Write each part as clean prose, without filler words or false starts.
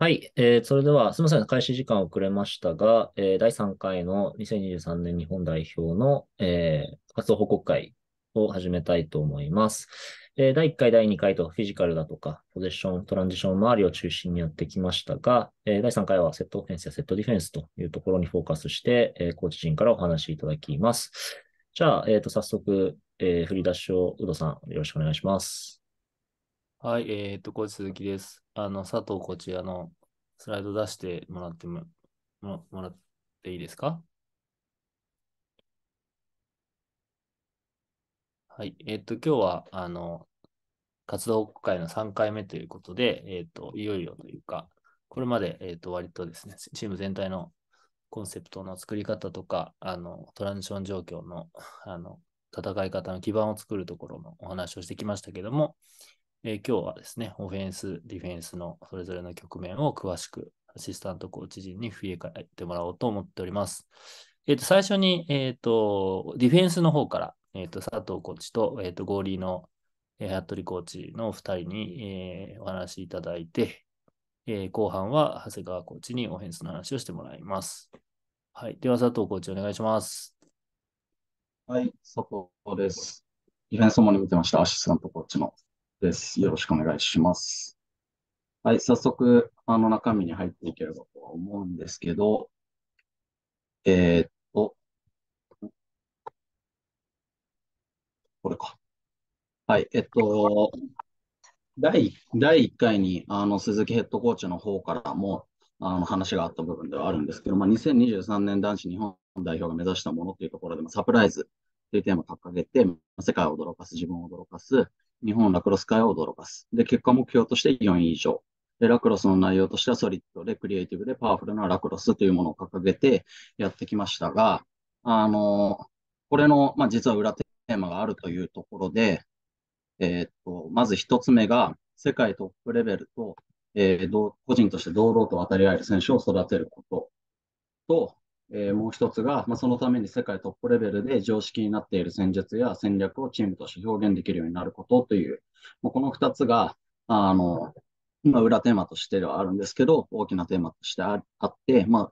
はい。それでは、すみません。開始時間遅れましたが、第3回の2023年日本代表の、活動報告会を始めたいと思います。第1回、第2回とフィジカルだとか、ポゼッション、トランジション周りを中心にやってきましたが、第3回はセットオフェンスやセットディフェンスというところにフォーカスして、コーチ陣からお話しいただきます。じゃあ、早速、振り出しを、ウドさん、よろしくお願いします。 はい、コーチ鈴木です。佐藤コーチ、スライド出してもらっていいですか？はい、今日は、活動会の3回目ということで、いよいよというか、これまで、割とですね、チーム全体のコンセプトの作り方とか、トランジション状況の、あの、戦い方の基盤を作るところのお話をしてきましたけども、今日はですね、オフェンス、ディフェンスのそれぞれの局面を詳しくアシスタントコーチ陣に振り返ってもらおうと思っております。最初に、ディフェンスの方から、佐藤コーチと、ゴーリーの、服部コーチの2人に、お話しいただいて、後半は長谷川コーチにオフェンスの話をしてもらいます。はい。では、佐藤コーチお願いします。 はい、佐藤です。ディフェンスもに見てました。アシスタントコーチのです。よろしくお願いします。はい、早速、中身に入っていければとは思うんですけど、えーっと、これか。はい、第1回に、鈴木ヘッドコーチの方からも、話があった部分ではあるんですけど、2023年男子日本代表が目指したものというところで、サプライズというテーマを掲げて、世界を驚かす、自分を驚かす、日本ラクロス界を驚かす。で、結果目標として4位以上。で、ラクロスの内容としてはソリッドでクリエイティブでパワフルなラクロスというものを掲げてやってきましたが、これの、実は裏テーマがあるというところで、まず一つ目が、世界トップレベルと、個人として堂々と渡り合える選手を育てることと、もう一つが、そのために世界トップレベルで常識になっている戦術や戦略をチームとして表現できるようになることという、この二つが、あの、裏テーマとしてはあるんですけど、大きなテーマとしてあって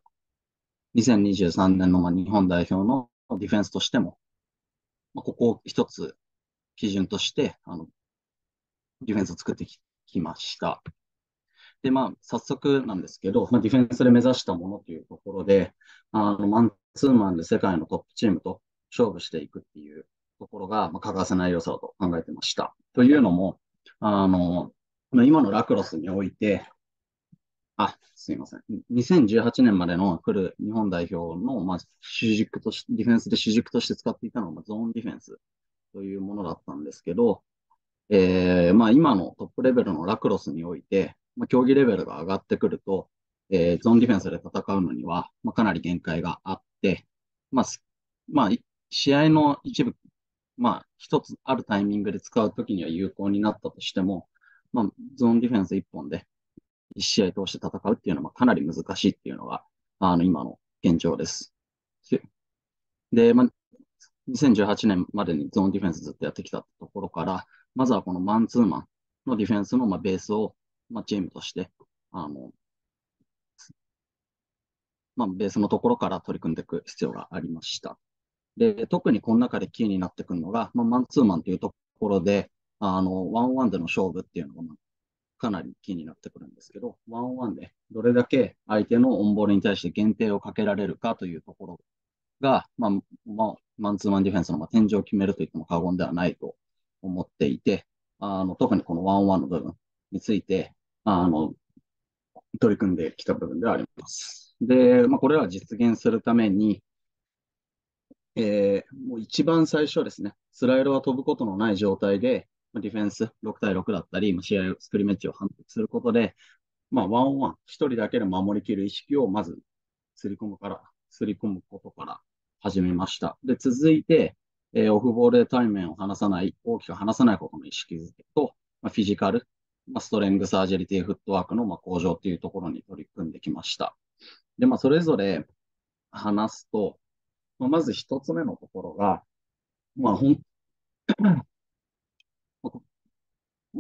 、2023年の日本代表のディフェンスとしても、ここを一つ基準として、ディフェンスを作ってきました。で、早速なんですけど、ディフェンスで目指したものというところで、マンツーマンで世界のトップチームと勝負していくっていうところが、欠かせない要素だと考えてました。というのも、あの、今のラクロスにおいて、すいません。2018年までの来る日本代表の、主軸として、ディフェンスで主軸として使っていたのが、ゾーンディフェンスというものだったんですけど、今のトップレベルのラクロスにおいて、競技レベルが上がってくると、ゾーンディフェンスで戦うのには、かなり限界があって、まあ、すまあ、試合の一部、一つあるタイミングで使うときには有効になったとしても、ゾーンディフェンス一本で一試合通して戦うっていうのは、かなり難しいっていうのが、今の現状です。で、2018年までにゾーンディフェンスずっとやってきたところから、まずはこのマンツーマンのディフェンスのベースを、チームとして、あの、ベースのところから取り組んでいく必要がありました。で、特にこの中でキーになってくるのが、マンツーマンというところで、ワンオンワンでの勝負っていうのが、かなりキーになってくるんですけど、ワンオンワンでどれだけ相手のオンボールに対して限定をかけられるかというところが、マンツーマンディフェンスの天井を決めると言っても過言ではないと思っていて、特にこのワンワンの部分について、取り組んできた部分ではあります。で、これらを実現するために、もう一番最初ですね、スライドは飛ぶことのない状態で、ディフェンス6対6だったり、試合を、スクリメッチを反復することで、ワンオンワン、一人だけで守りきる意識をまずすり込むことから始めました。で、続いて、オフボールで対面を離さない、大きく離さないことの意識づけと、フィジカル、ストレングス、アジェリティ、フットワークの向上というところに取り組んできました。で、それぞれ話すと、まず一つ目のところが、まあ、ほん、も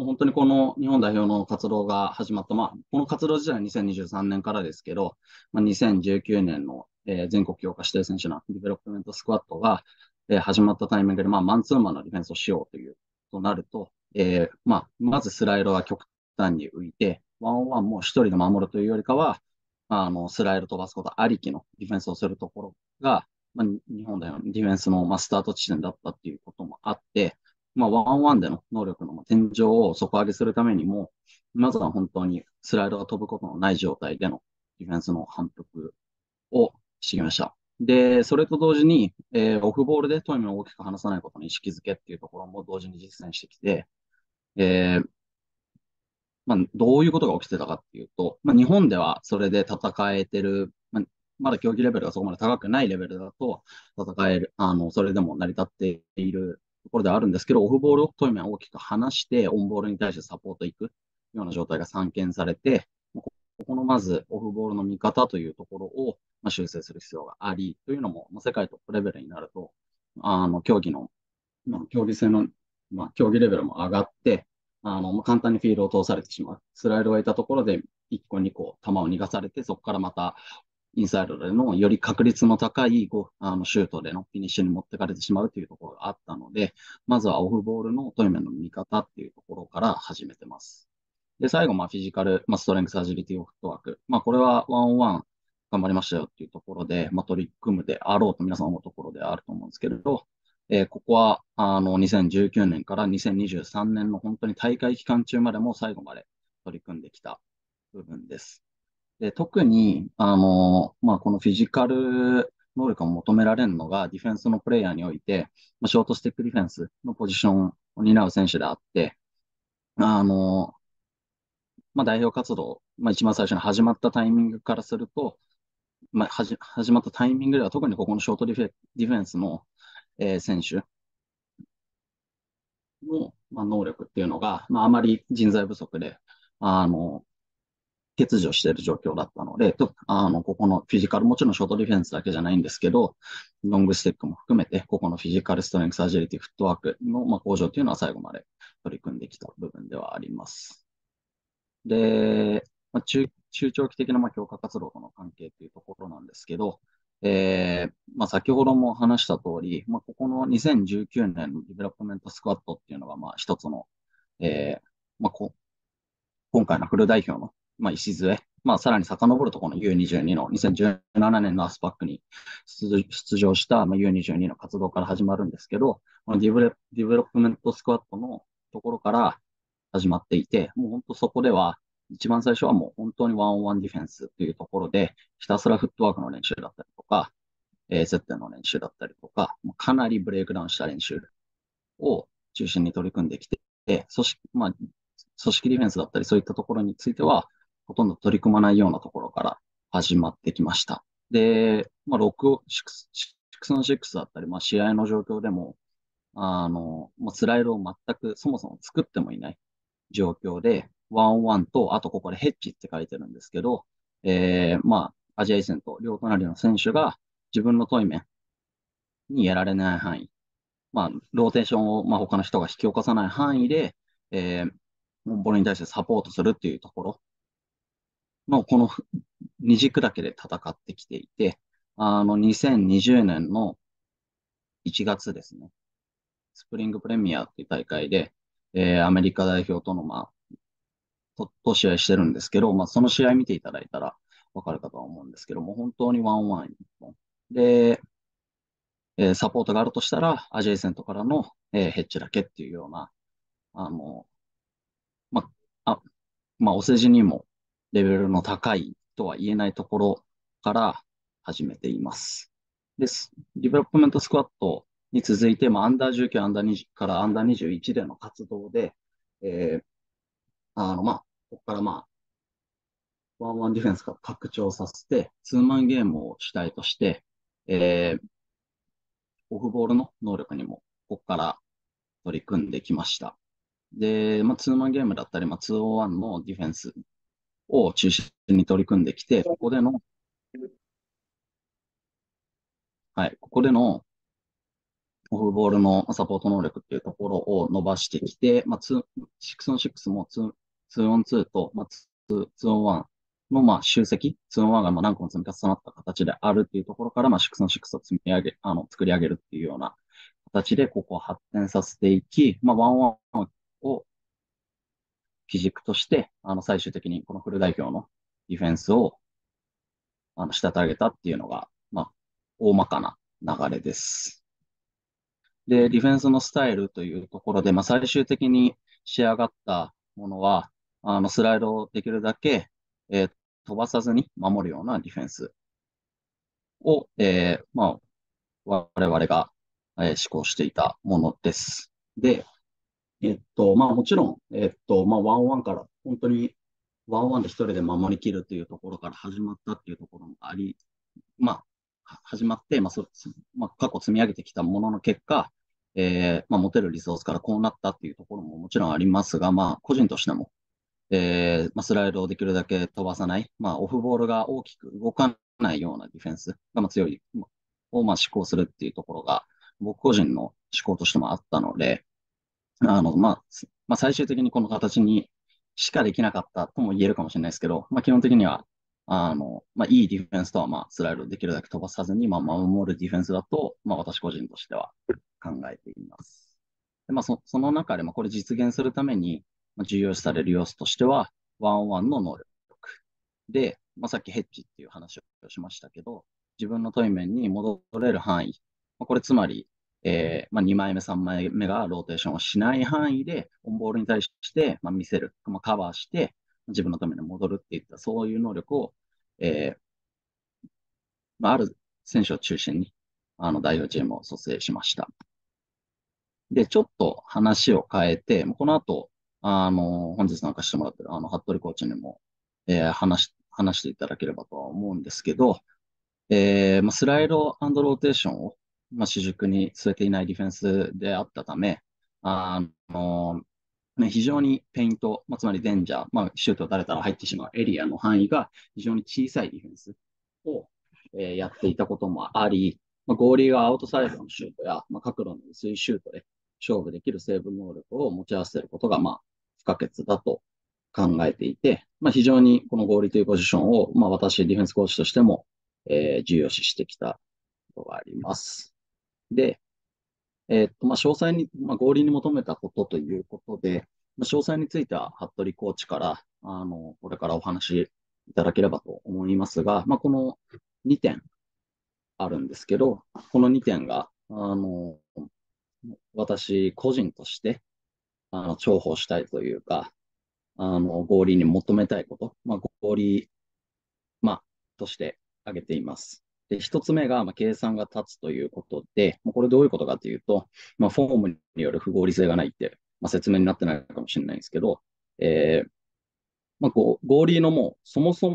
もう本当にこの日本代表の活動が始まった、この活動自体は2023年からですけど、2019年の、全国強化指定選手のディベロップメントスクワットが、始まったタイミングで、マンツーマンのディフェンスをしようという、となると、まずスライドが極端に浮いて、ワンオンワンも一人で守るというよりかは、スライド飛ばすことありきのディフェンスをするところが、日本代表のディフェンスの、スタート地点だったっていうこともあって、ワンワンでの能力の天井を底上げするためにも、まずは本当にスライドが飛ぶことのない状態でのディフェンスの反復をしてきました。で、それと同時に、オフボールでトイメを大きく離さないことに意識づけっていうところも同時に実践してきて、えーどういうことが起きてたかっていうと、日本ではそれで戦えてる、まだ競技レベルがそこまで高くないレベルだと戦える、それでも成り立っているところではあるんですけど、オフボールをトイメン大きく離して、オンボールに対してサポートいくような状態が散見されて、ここのまずオフボールの見方というところを、修正する必要があり、というのも、世界トップレベルになると、競技の、競技性の、競技レベルも上がって、簡単にフィールドを通されてしまう。スライドがいたところで、1個2個球を逃がされて、そこからまた、インサイドでのより確率の高いシュートでのフィニッシュに持ってかれてしまうというところがあったので、まずはオフボールのトイメンの見方っていうところから始めてます。で、最後、フィジカル、ストレングス、アジリティ、フットワーク。これはワンオンワン頑張りましたよっていうところで、取り組むであろうと皆さん思うところであると思うんですけれど、ここは、2019年から2023年の本当に大会期間中までも最後まで取り組んできた部分です。で、特に、このフィジカル能力を求められるのがディフェンスのプレイヤーにおいて、ショートステップディフェンスのポジションを担う選手であって、あの、代表活動、一番最初に始まったタイミングからすると、始まったタイミングでは特にここのショートディフェンスの、選手の、能力っていうのが、あまり人材不足で、あの、欠如している状況だったので、ここのフィジカル、もちろんショートディフェンスだけじゃないんですけど、ロングステックも含めて、ここのフィジカルストレングス、アジリティ、フットワークの、向上というのは最後まで取り組んできた部分ではあります。で、中長期的な強化活動との関係というところなんですけど、先ほども話した通り、ここの2019年のディベロップメントスクワットっていうのが、一つの、えーまあ、今回のフル代表の、礎、さらに遡るとこの U22 の2017年のアスパックに出場した、U22 の活動から始まるんですけど、このディベロップメントスクワットのところから始まっていて、もう本当そこでは、一番最初はもう本当にワンオンワンディフェンスっていうところで、ひたすらフットワークの練習だったりとか、接点の練習だったりとか、かなりブレイクダウンした練習を中心に取り組んできて、組織ディフェンスだったりそういったところについては、ほとんど取り組まないようなところから始まってきました。で、6-on-6だったり、試合の状況でも、スライドを全くそもそも作ってもいない状況で、ワンオンワンと、あとここでヘッジって書いてるんですけど、アジアイセント、両隣の選手が自分の対面にやられない範囲、ローテーションを、他の人が引き起こさない範囲で、ボールに対してサポートするっていうところこの二軸だけで戦ってきていて、2020年の1月ですね、スプリングプレミアっていう大会で、アメリカ代表との、と試合してるんですけど、その試合見ていただいたらわかるかとは思うんですけども、本当にワンワン一本。で、サポートがあるとしたら、アジェイセントからの、ヘッジだけっていうような、あの、ま、あ、お世辞にもレベルの高いとは言えないところから始めています。です。ディベロップメントスクワットに続いて、アンダー19、アンダー20からアンダー21での活動で、えー、ここからワンワンディフェンスが拡張させて、ツーマンゲームを主体として、えー、オフボールの能力にも、ここから取り組んできました。で、ツーマンゲームだったり、2-on-1のディフェンスを中心に取り組んできて、ここでの、はい、ここでの、 オフボールのサポート能力っていうところを伸ばしてきて、6on6 も2on2 と、2on1 の集積、2on1 が何個も積み重なった形であるっていうところから、6on6 を積み上げ、作り上げるっていうような形で、ここを発展させていき、1on1 を基軸として、最終的にこのフル代表のディフェンスを、仕立て上げたっていうのが、大まかな流れです。で、ディフェンスのスタイルというところで、最終的に仕上がったものは、スライドをできるだけ、飛ばさずに守るようなディフェンスを、我々が、施行していたものです。で、もちろん、ワンワンから、本当に、ワンワンで一人で守りきるというところから始まったっていうところもあり、始まって、過去積み上げてきたものの結果、持てるリソースからこうなったっていうところももちろんありますが、個人としても、スライドをできるだけ飛ばさない、オフボールが大きく動かないようなディフェンスが強い、を施行するっていうところが、僕個人の思考としてもあったので、最終的にこの形にしかできなかったとも言えるかもしれないですけど、基本的には、いいディフェンスとは、スライドできるだけ飛ばさずに、守るディフェンスだと、私個人としては考えています。で、その中で、これ実現するために、重要視される要素としては、ワンワンの能力。で、さっきヘッジっていう話をしましたけど、自分の対面に戻れる範囲。これつまり、2枚目、3枚目がローテーションをしない範囲で、オンボールに対して、見せる、カバーして、自分のために戻るっていった、そういう能力を、ある選手を中心に、代表チームを蘇生しました。で、ちょっと話を変えて、この後、本日参加してもらってる、服部コーチにも、話していただければとは思うんですけど、スライドローテーションを、主軸に据えていないディフェンスであったため、非常にペイント、つまりデンジャー、シュートを打たれたら入ってしまうエリアの範囲が非常に小さいディフェンスを、やっていたこともあり、ゴーリーがアウトサイドのシュートや、角度の薄いシュートで勝負できるセーブ能力を持ち合わせることが、不可欠だと考えていて、非常にこのゴーリーというポジションを、私、ディフェンスコーチとしても、重要視してきたことがあります。で、詳細に、合理に求めたことということで、詳細については、服部コーチから、これからお話いただければと思いますが、この2点あるんですけど、この2点が、私個人として、重宝したいというか、合理に求めたいこと、合理、として挙げています。で、一つ目が、計算が立つということで、これどういうことかというと、フォームによる不合理性がないって、説明になってないかもしれないんですけど、合理のもう、そもそも、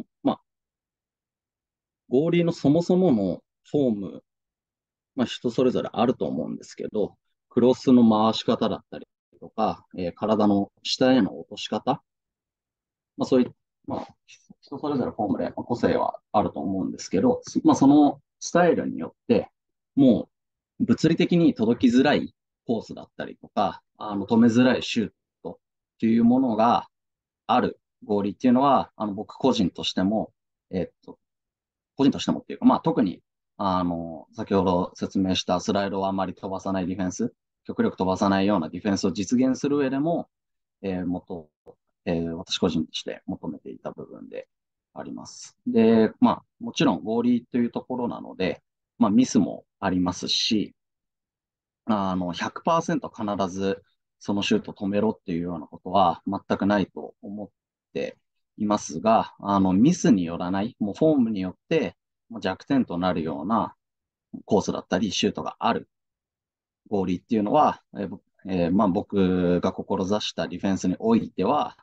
合理のそもそものフォーム、人それぞれあると思うんですけど、クロスの回し方だったりとか、体の下への落とし方、そういう、人それぞれフォームで個性はあると思うんですけど、そのスタイルによって、もう物理的に届きづらいコースだったりとか、止めづらいシュートというものがある合理っていうのは、僕個人としても、個人としてもっていうか、特に、先ほど説明したスライドをあまり飛ばさないディフェンス、極力飛ばさないようなディフェンスを実現する上でも、もっと私個人として求めていた部分であります。で、もちろん合理というところなので、ミスもありますし、100%必ずそのシュート止めろっていうようなことは全くないと思っていますが、ミスによらない、もうフォームによって弱点となるようなコースだったりシュートがある合理っていうのは、僕が志したディフェンスにおいては、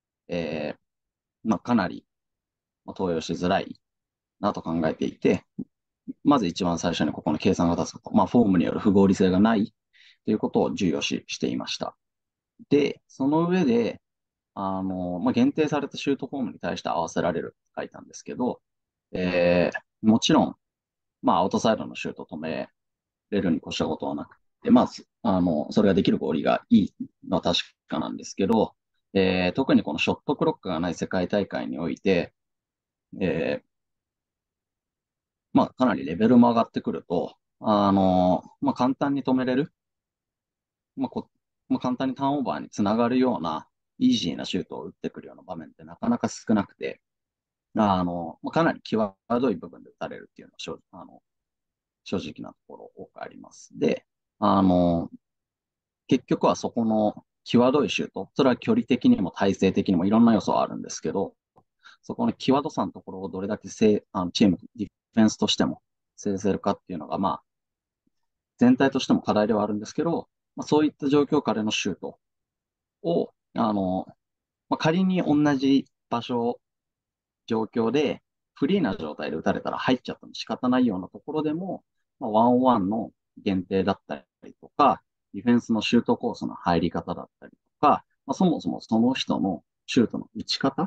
かなり投与しづらいなと考えていて、まず一番最初にここの計算が立つこと、フォームによる不合理性がないということを重要視していました。で、その上で、限定されたシュートフォームに対して合わせられるって書いたんですけど、もちろん、アウトサイドのシュートを止めれるに越したことはなくまあ、それができる合理がいいのは確かなんですけど、特にこのショットクロックがない世界大会において、えーまあ、かなりレベルも上がってくると、まあ、簡単に止めれる、まあまあ、簡単にターンオーバーにつながるような、イージーなシュートを打ってくるような場面ってなかなか少なくて、まあ、かなり際どい部分で打たれるっていうのは正直なところ多くあります。で、あの、結局はそこの際どいシュート、それは距離的にも体勢的にもいろんな要素はあるんですけど、そこの際どさのところをどれだけチーム、ディフェンスとしても制せるかっていうのが、まあ、全体としても課題ではあるんですけど、まあ、そういった状況下でのシュートを、まあ、仮に同じ場所、状況で、フリーな状態で打たれたら入っちゃっても仕方ないようなところでも、まあ、ワンオンワンの限定だったりとか、ディフェンスのシュートコースの入り方だったりとか、まあ、そもそもその人のシュートの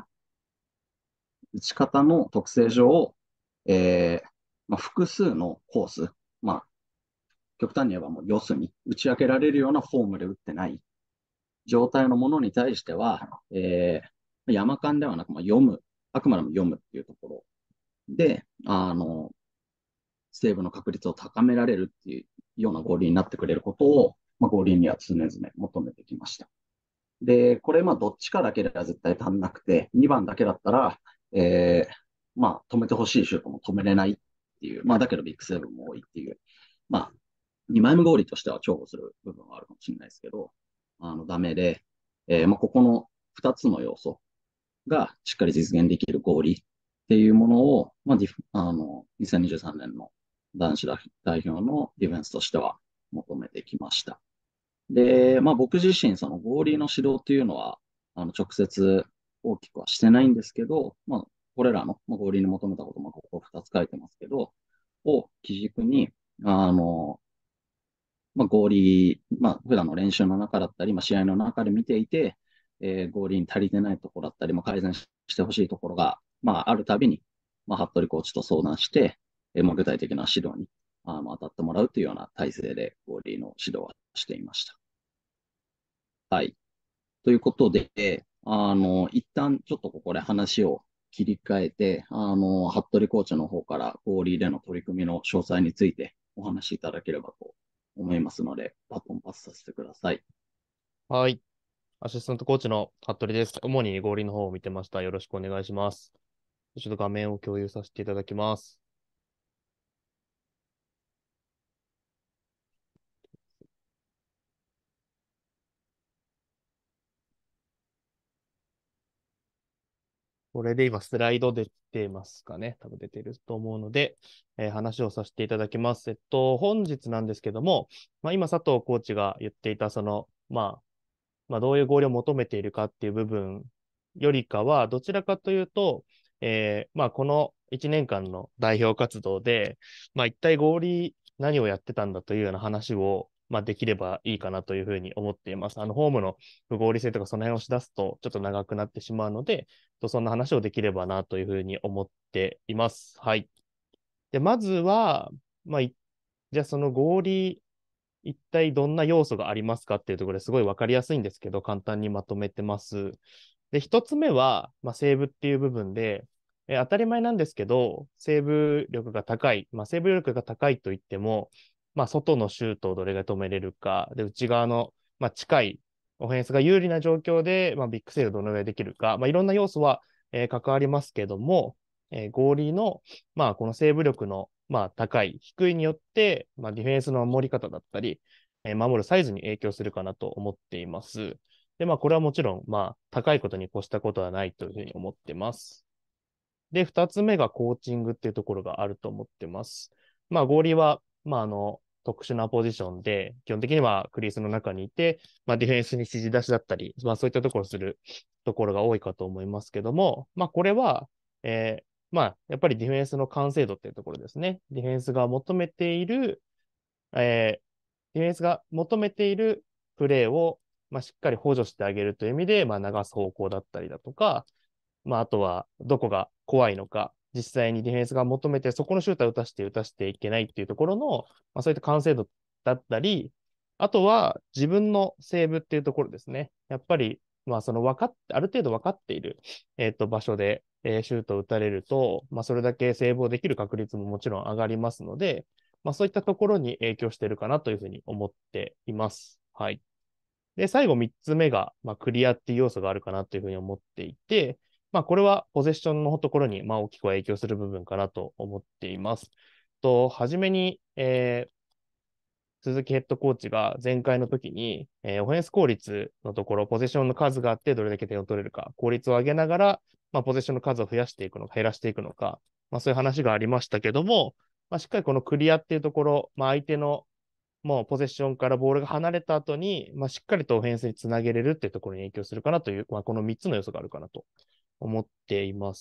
打ち方の特性上、まあ、複数のコース、まあ、極端に言えばもう四隅、打ち分けられるようなフォームで打ってない状態のものに対しては、山間ではなく、まあ、あくまでも読むっていうところで、セーブの確率を高められるっていうような合理になってくれることを、まあ、合理には常々求めてきました。で、これ、まあ、どっちかだけでは絶対足んなくて、2番だけだったら、まあ、止めてほしいシュートも止めれないっていう、まあ、だけどビッグセーブも多いっていう、まあ、2枚目合理としては重宝する部分はあるかもしれないですけど、ダメで、まあ、ここの2つの要素がしっかり実現できる合理っていうものを、まあ、2023年の男子代表のディフェンスとしては求めてきました。で、まあ僕自身、その合理の指導っていうのは、直接大きくはしてないんですけど、まあ、これらの、まあ、合理に求めたこともここ2つ書いてますけど、を基軸に、まあ、合理、まあ、普段の練習の中だったり、まあ、試合の中で見ていて、合理に足りてないところだったり、まあ、改善してほしいところが、まあ、あるたびに、まあ、服部コーチと相談して、まあ、具体的な指導に当たってもらうというような体制で合理の指導はしていました。はい。ということで、一旦ちょっとここで話を切り替えて、服部コーチの方から合理での取り組みの詳細についてお話しいただければと思いますので、バトンパスさせてください。 はい。アシスタントコーチの服部です。主に合理の方を見てました。よろしくお願いします。ちょっと画面を共有させていただきます。これで今スライド出てますかね。多分出てると思うので、話をさせていただきます。本日なんですけども、まあ、今佐藤コーチが言っていた、まあ、どういう合理を求めているかっていう部分よりかは、どちらかというと、まあ、この1年間の代表活動で、まあ、一体合理何をやってたんだというような話を、まあ、できればいいかなというふうに思っています。ホームの不合理性とかその辺をし出すとちょっと長くなってしまうので、そんな話をできればなというふうに思っています。はい。で、まずは、まあ、じゃあその合理一体どんな要素がありますかっていうところですごいわかりやすいんですけど、簡単にまとめてます。で、一つ目は、まあ、セーブっていう部分で、当たり前なんですけど、セーブ力が高い。まあ、セーブ力が高いと言っても、まあ、外のシュートをどれが止めれるか、で、内側の、まあ、近いオフェンスが有利な状況で、まあ、ビッグセーブどのぐらいできるか、まあ、いろんな要素は、関わりますけども、合理の、まあ、このセーブ力の、まあ、高い、低いによって、まあ、ディフェンスの守り方だったり、守るサイズに影響するかなと思っています。で、まあ、これはもちろん、まあ、高いことに越したことはないというふうに思ってます。で、二つ目がコーチングっていうところがあると思ってます。まあ、合理は、まあ、特殊なポジションで、基本的にはクリースの中にいて、まあ、ディフェンスに指示出しだったり、まあ、そういったところをするところが多いかと思いますけども、まあ、これは、まあ、やっぱりディフェンスの完成度っていうところですね。ディフェンスが求めている、えディフェンスが求めているプレーを、まあ、しっかり補助してあげるという意味で、まあ、流す方向だったりだとか、まあ、あとは、どこが怖いのか、実際にディフェンスが求めて、そこのシューターを打たしていけないっていうところの、まあ、そういった完成度だったり、 あとは自分のセーブっていうところですね。やっぱり、そのある程度分かっている、場所で、シュートを打たれると、それだけセーブをできる確率ももちろん上がりますので、そういったところに影響しているかなというふうに思っています。はい。で、最後3つ目が、クリアっていう要素があるかなというふうに思っていて、これはポゼッションのところに、大きくは影響する部分かなと思っています。はじめに、鈴木ヘッドコーチが前回の時に、オフェンス効率のところ、ポゼッションの数があってどれだけ点を取れるか、効率を上げながら、ポゼッションの数を増やしていくのか、減らしていくのか、そういう話がありましたけども、しっかりこのクリアっていうところ、相手のもうポゼッションからボールが離れた後に、しっかりとオフェンスにつなげれるっていうところに影響するかなという、この3つの要素があるかなと思っています。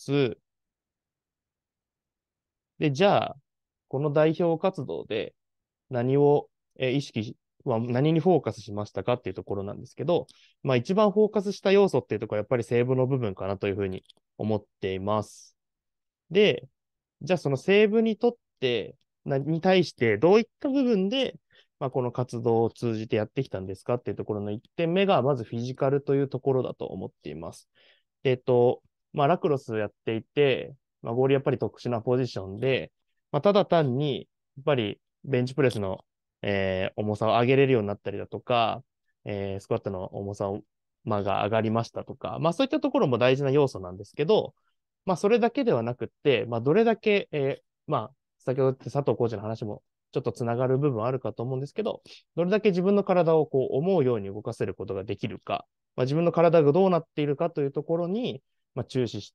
で、じゃあ、この代表活動で何を意識何にフォーカスしましたかっていうところなんですけど、一番フォーカスした要素っていうところはやっぱりセーブの部分かなというふうに思っています。で、じゃあそのセーブにとってに対してどういった部分で、この活動を通じてやってきたんですかっていうところの1点目が、まずフィジカルというところだと思っています。ラクロスやっていて、ゴールやっぱり特殊なポジションで、ただ単に、やっぱりベンチプレスの、重さを上げれるようになったりだとか、スクワットの重さを、が上がりましたとか、そういったところも大事な要素なんですけど、それだけではなくって、どれだけ、先ほど言った佐藤コーチの話もちょっとつながる部分あるかと思うんですけど、どれだけ自分の体をこう思うように動かせることができるか、自分の体がどうなっているかというところに、注視して、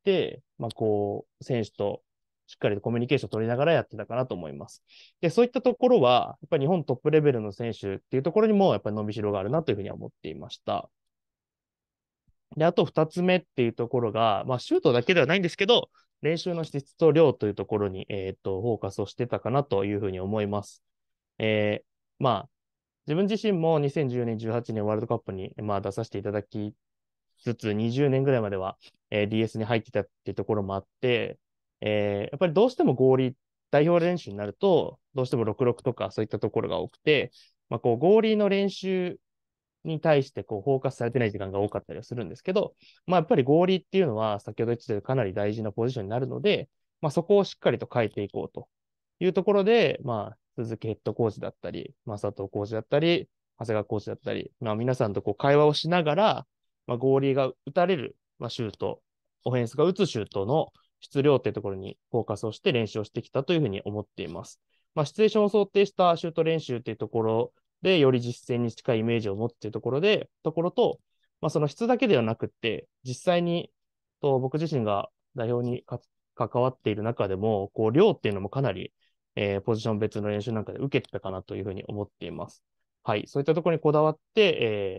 選手としっかりとコミュニケーションを取りながらやってたかなと思います。で、そういったところは、やっぱり日本トップレベルの選手っていうところにも、やっぱり伸びしろがあるなというふうには思っていました。で、あと二つ目っていうところが、シュートだけではないんですけど、練習の質と量というところに、フォーカスをしてたかなというふうに思います。えーまあ、自分自身も2014年、18年ワールドカップに、出させていただきつつ、20年ぐらいまでは、DS に入ってたっていうところもあって、やっぱりどうしても代表練習になると、どうしても66とかそういったところが多くて、合理の練習に対してフォーカスされてない時間が多かったりはするんですけど、やっぱり合理っていうのは先ほど言ってたようにかなり大事なポジションになるので、そこをしっかりと変えていこうというところで、鈴木ヘッドコーチだったり、佐藤コーチだったり、長谷川コーチだったり、皆さんと会話をしながら、合理が打たれる、シュート、オフェンスが打つシュートの質量というところにフォーカスをして練習をしてきたというふうに思っています。シチュエーションを想定したシュート練習というところで、より実践に近いイメージを持つというところと、その質だけではなくって、実際に、僕自身が代表に関わっている中でも、量っていうのもかなり、ポジション別の練習なんかで受けてたかなというふうに思っています。はい。そういったところにこだわって、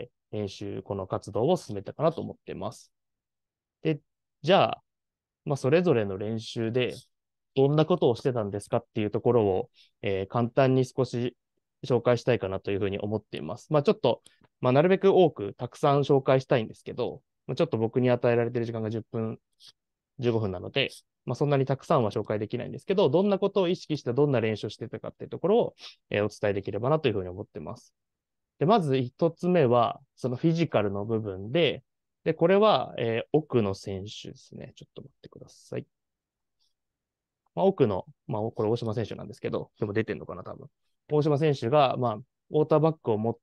この活動を進めたかなと思っています。で、じゃあ、それぞれの練習で、どんなことをしてたんですかっていうところを、簡単に少し紹介したいかなというふうに思っています。ちょっと、なるべく多くたくさん紹介したいんですけど、ちょっと僕に与えられている時間が10分、15分なので、そんなにたくさんは紹介できないんですけど、どんなことを意識してどんな練習をしてたかっていうところを、お伝えできればなというふうに思っています。で、まず一つ目は、そのフィジカルの部分で、これは、奥の選手ですね。ちょっと待ってください。奥の、これ大島選手なんですけど、でも出てんのかな、多分。大島選手が、ウォーターバッグを持って、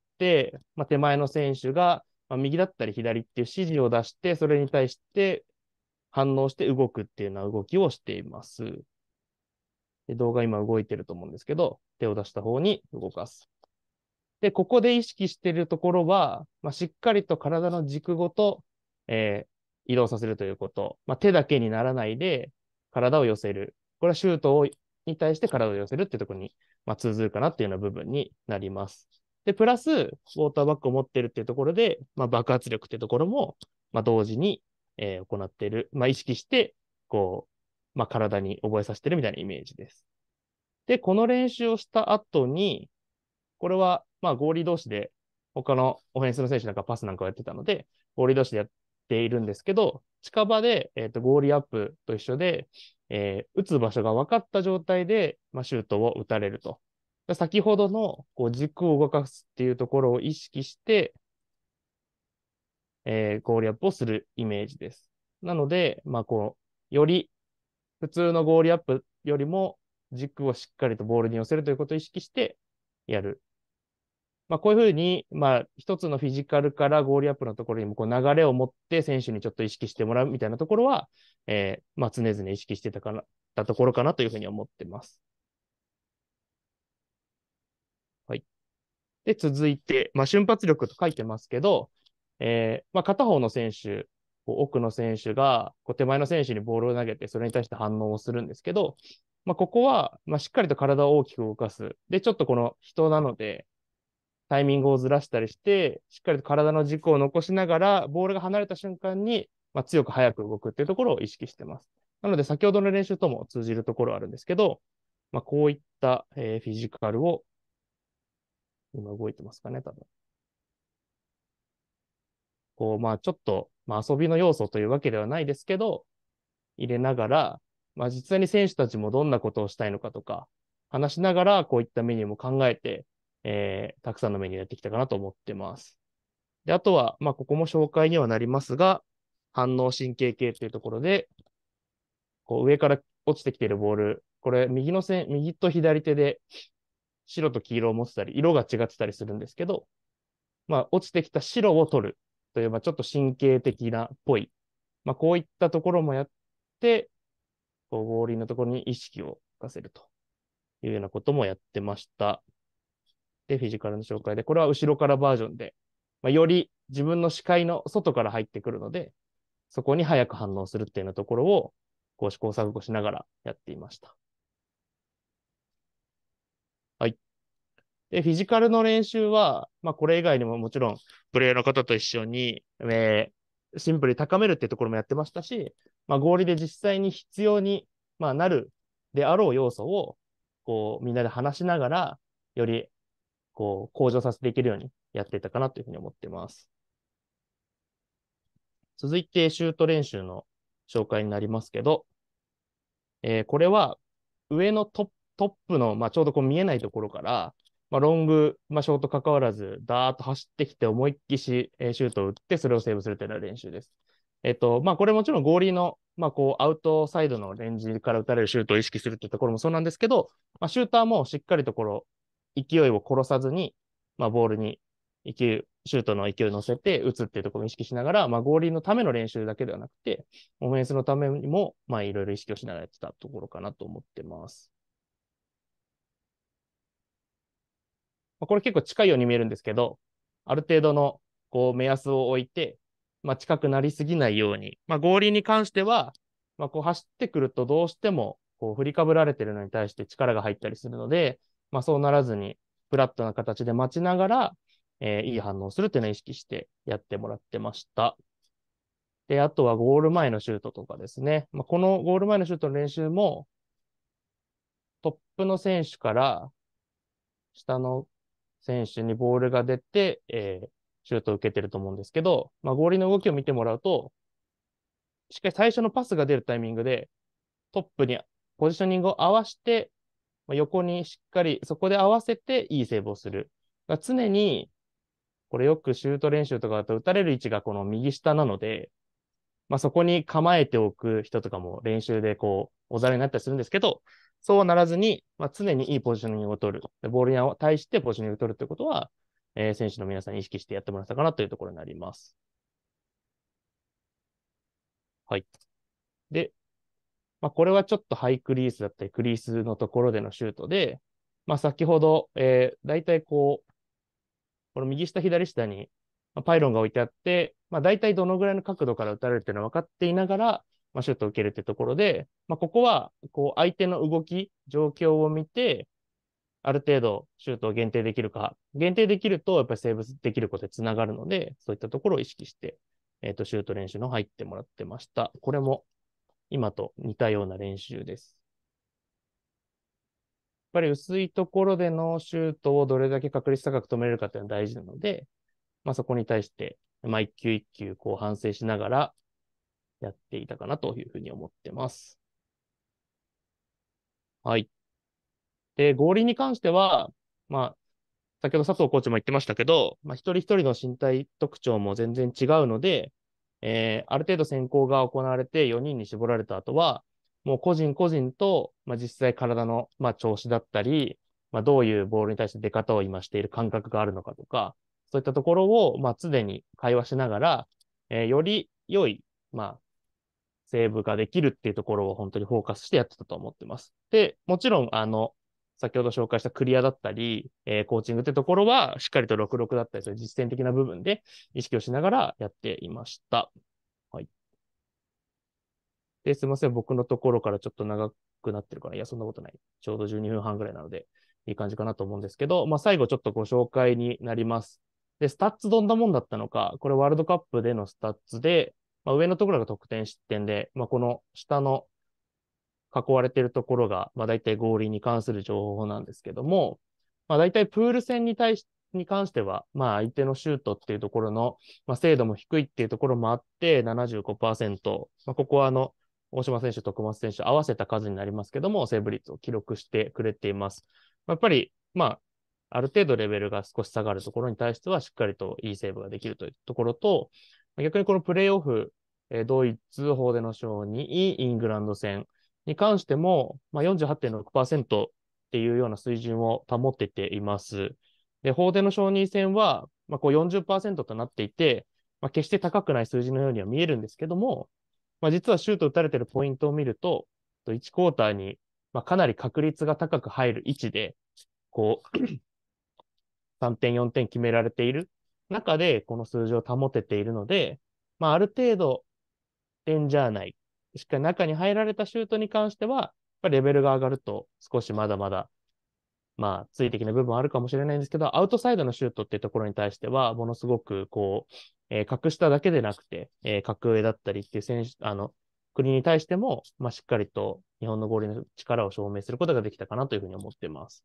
手前の選手が、右だったり左っていう指示を出して、それに対して反応して動くっていうような動きをしています。で、動画今動いてると思うんですけど、手を出した方に動かす。で、ここで意識しているところは、しっかりと体の軸ごと、移動させるということ。手だけにならないで、体を寄せる。これはシュートに対して体を寄せるっていうところに、通ずるかなっていうような部分になります。で、プラス、ウォーターバッグを持っているっていうところで、爆発力っていうところも、同時に、行っている。意識して、体に覚えさせてるみたいなイメージです。で、この練習をした後に、これは、合理同士で、他のオフェンスの選手なんかパスなんかをやってたので、合理同士でやっているんですけど、近場で、合理アップと一緒で、打つ場所が分かった状態で、シュートを打たれると。 先ほどのこう軸を動かすっていうところを意識して、ゴールアップをするイメージです。なので、より普通のゴールアップよりも軸をしっかりとボールに寄せるということを意識してやる。こういうふうに、一つのフィジカルからゴールアップのところにもこう流れを持って選手にちょっと意識してもらうみたいなところは、常々意識してたところかなというふうに思ってます。はい。で、続いて、瞬発力と書いてますけど、片方の選手、奥の選手が手前の選手にボールを投げて、それに対して反応をするんですけど、ここは、しっかりと体を大きく動かす。で、ちょっとこの人なので、タイミングをずらしたりして、しっかりと体の軸を残しながら、ボールが離れた瞬間に、強く速く動くっていうところを意識してます。なので、先ほどの練習とも通じるところはあるんですけど、こういった、フィジカルを、今動いてますかね、多分。ちょっと、遊びの要素というわけではないですけど、入れながら、実際に選手たちもどんなことをしたいのかとか、話しながら、こういったメニューも考えて、たくさんのメニューやってきたかなと思ってます。で、あとは、ここも紹介にはなりますが、反応神経系というところで、上から落ちてきているボール、これ、右と左手で白と黄色を持ってたり、色が違ってたりするんですけど、落ちてきた白を取るという、ちょっと神経的なっぽい、こういったところもやって、ゴールインのところに意識を浮かせるというようなこともやってました。で、フィジカルの紹介で、これは後ろからバージョンで、より自分の視界の外から入ってくるので、そこに早く反応するっていうようなところを、試行錯誤しながらやっていました。はい。で、フィジカルの練習は、これ以外にももちろん、プレイヤーの方と一緒に、シンプルに高めるっていうところもやってましたし、合理で実際に必要に、なるであろう要素を、みんなで話しながら、より、向上させていけるようにやっていたかなというふうに思っています。続いて、シュート練習の紹介になりますけど、これは、上のトップの、ちょうど見えないところから、ロング、ショート関わらず、ダーッと走ってきて思いっきし、シュートを打って、それをセーブするというような練習です。これもちろん合理の、アウトサイドのレンジから打たれるシュートを意識するっていうところもそうなんですけど、シューターもしっかりと勢いを殺さずに、ボールにシュートの勢いを乗せて打つっていうところを意識しながら、合理のための練習だけではなくて、オフェンスのためにも、いろいろ意識をしながらやってたところかなと思ってます。これ結構近いように見えるんですけど、ある程度の目安を置いて、近くなりすぎないように、合理に関しては、走ってくるとどうしても振りかぶられてるのに対して力が入ったりするので、そうならずにフラットな形で待ちながら、いい反応をするっていうのを意識してやってもらってました。で、あとはゴール前のシュートとかですね。このゴール前のシュートの練習も、トップの選手から下の選手にボールが出て、シュートを受けてると思うんですけど、合理の動きを見てもらうと、しっかり最初のパスが出るタイミングで、トップにポジショニングを合わせて、横にしっかりそこで合わせていいセーブをする。常に、これよくシュート練習とかだと打たれる位置がこの右下なので、そこに構えておく人とかも練習でおざらになったりするんですけど、そうならずに、常にいいポジショニングを取る。ボールに対してポジショニングを取るということは、選手の皆さんに意識してやってもらったかなというところになります。はい。で、これはちょっとハイクリースだったり、クリースのところでのシュートで、先ほど、大体この右下、左下にパイロンが置いてあって、大体どのぐらいの角度から打たれるっていうのは分かっていながら、シュートを受けるってところで、ここは、相手の動き、状況を見て、ある程度シュートを限定できるか。限定できると、やっぱりセーブできることでつながるので、そういったところを意識して、シュート練習の入ってもらってました。これも今と似たような練習です。やっぱり薄いところでのシュートをどれだけ確率高く止めれるかっていうのは大事なので、そこに対して、一球一球反省しながらやっていたかなというふうに思ってます。はい。 で、合理に関しては、まあ、先ほど佐藤コーチも言ってましたけど、一人一人の身体特徴も全然違うので、ある程度選考が行われて4人に絞られた後は、もう個人個人と、実際体の、調子だったり、どういうボールに対して出方を今している感覚があるのかとか、そういったところを、常に会話しながら、より良い、セーブができるっていうところを本当にフォーカスしてやってたと思ってます。で、もちろん、先ほど紹介したクリアだったり、コーチングってところは、しっかりと66だったりする実践的な部分で意識をしながらやっていました。はい。で、すみません。僕のところからちょっと長くなってるかな。いや、そんなことない。ちょうど12分半ぐらいなので、いい感じかなと思うんですけど、最後ちょっとご紹介になります。で、スタッツどんなもんだったのか、これワールドカップでのスタッツで、上のところが得点失点で、この下の囲われているところが、大体合理に関する情報なんですけども、大体プール戦に関しては、相手のシュートっていうところの、精度も低いっていうところもあって、75%、ここは大島選手、徳松選手合わせた数になりますけども、セーブ率を記録してくれています。やっぱり、ある程度レベルが少し下がるところに対しては、しっかりといいセーブができるというところと、逆にこのプレイオフ、ドイツ、ホーデノ賞にイングランド戦に関しても、48.6% っていうような水準を保ってています。で、法での承認戦は、こう40%となっていて、決して高くない数字のようには見えるんですけども、実はシュート打たれてるポイントを見ると、1クォーターに、かなり確率が高く入る位置で、こう、3点、4点決められている中で、この数字を保てているので、ある程度、デンジャー内、しっかり中に入られたシュートに関しては、やっぱりレベルが上がると少しまだまだ、ついてきな部分はあるかもしれないんですけど、アウトサイドのシュートっていうところに対しては、ものすごく、格下だけでなくて、格上だったりっていう選手、国に対しても、しっかりと日本の合理の力を証明することができたかなというふうに思っています。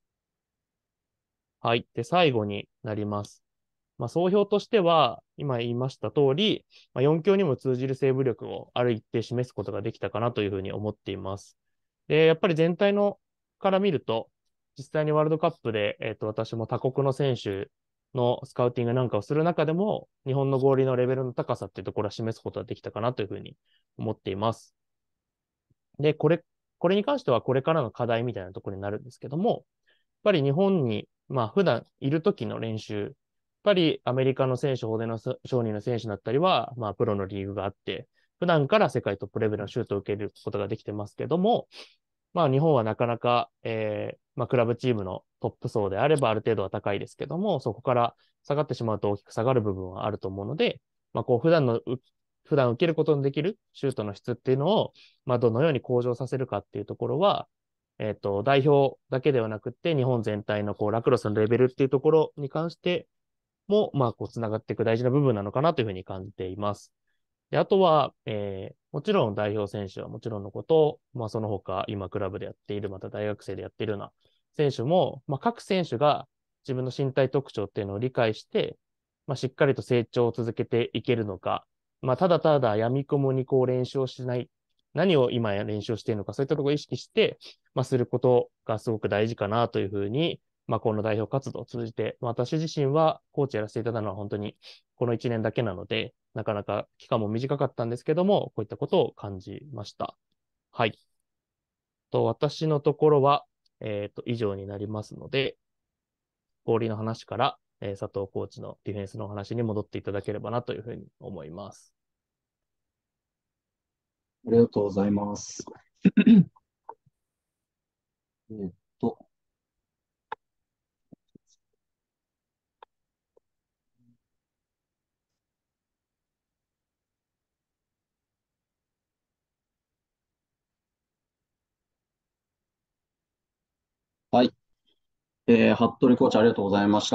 はい。で、最後になります。総評としては、今言いました通り、4強にも通じるセーブ力をある一定示すことができたかなというふうに思っています。で、やっぱり全体のから見ると、実際にワールドカップで、私も他国の選手のスカウティングなんかをする中でも、日本の合理のレベルの高さっていうところは示すことができたかなというふうに思っています。で、これに関してはこれからの課題みたいなところになるんですけども、やっぱり日本に、普段いる時の練習、やっぱりアメリカの選手、大手の商人の選手だったりは、プロのリーグがあって、普段から世界トップレベルのシュートを受けることができてますけども、日本はなかなか、クラブチームのトップ層であればある程度は高いですけども、そこから下がってしまうと大きく下がる部分はあると思うので、普段受けることのできるシュートの質っていうのを、どのように向上させるかっていうところは、代表だけではなくて、日本全体のラクロスのレベルっていうところに関しても、繋がっていく大事な部分なのかなというふうに感じています。で、あとは、もちろん代表選手はもちろんのこと、その他、今クラブでやっている、また大学生でやっているような選手も、各選手が自分の身体特徴っていうのを理解して、しっかりと成長を続けていけるのか、ただただ闇雲に練習をしない、何を今練習をしているのか、そういったところを意識して、することがすごく大事かなというふうに、この代表活動を通じて、私自身はコーチやらせていただいたのは本当にこの1年だけなので、なかなか期間も短かったんですけども、こういったことを感じました。はい。私のところは、以上になりますので、氷の話から、佐藤コーチのディフェンスの話に戻っていただければなというふうに思います。 ありがとうございます。えっと、はい。服部コーチありがとうございました。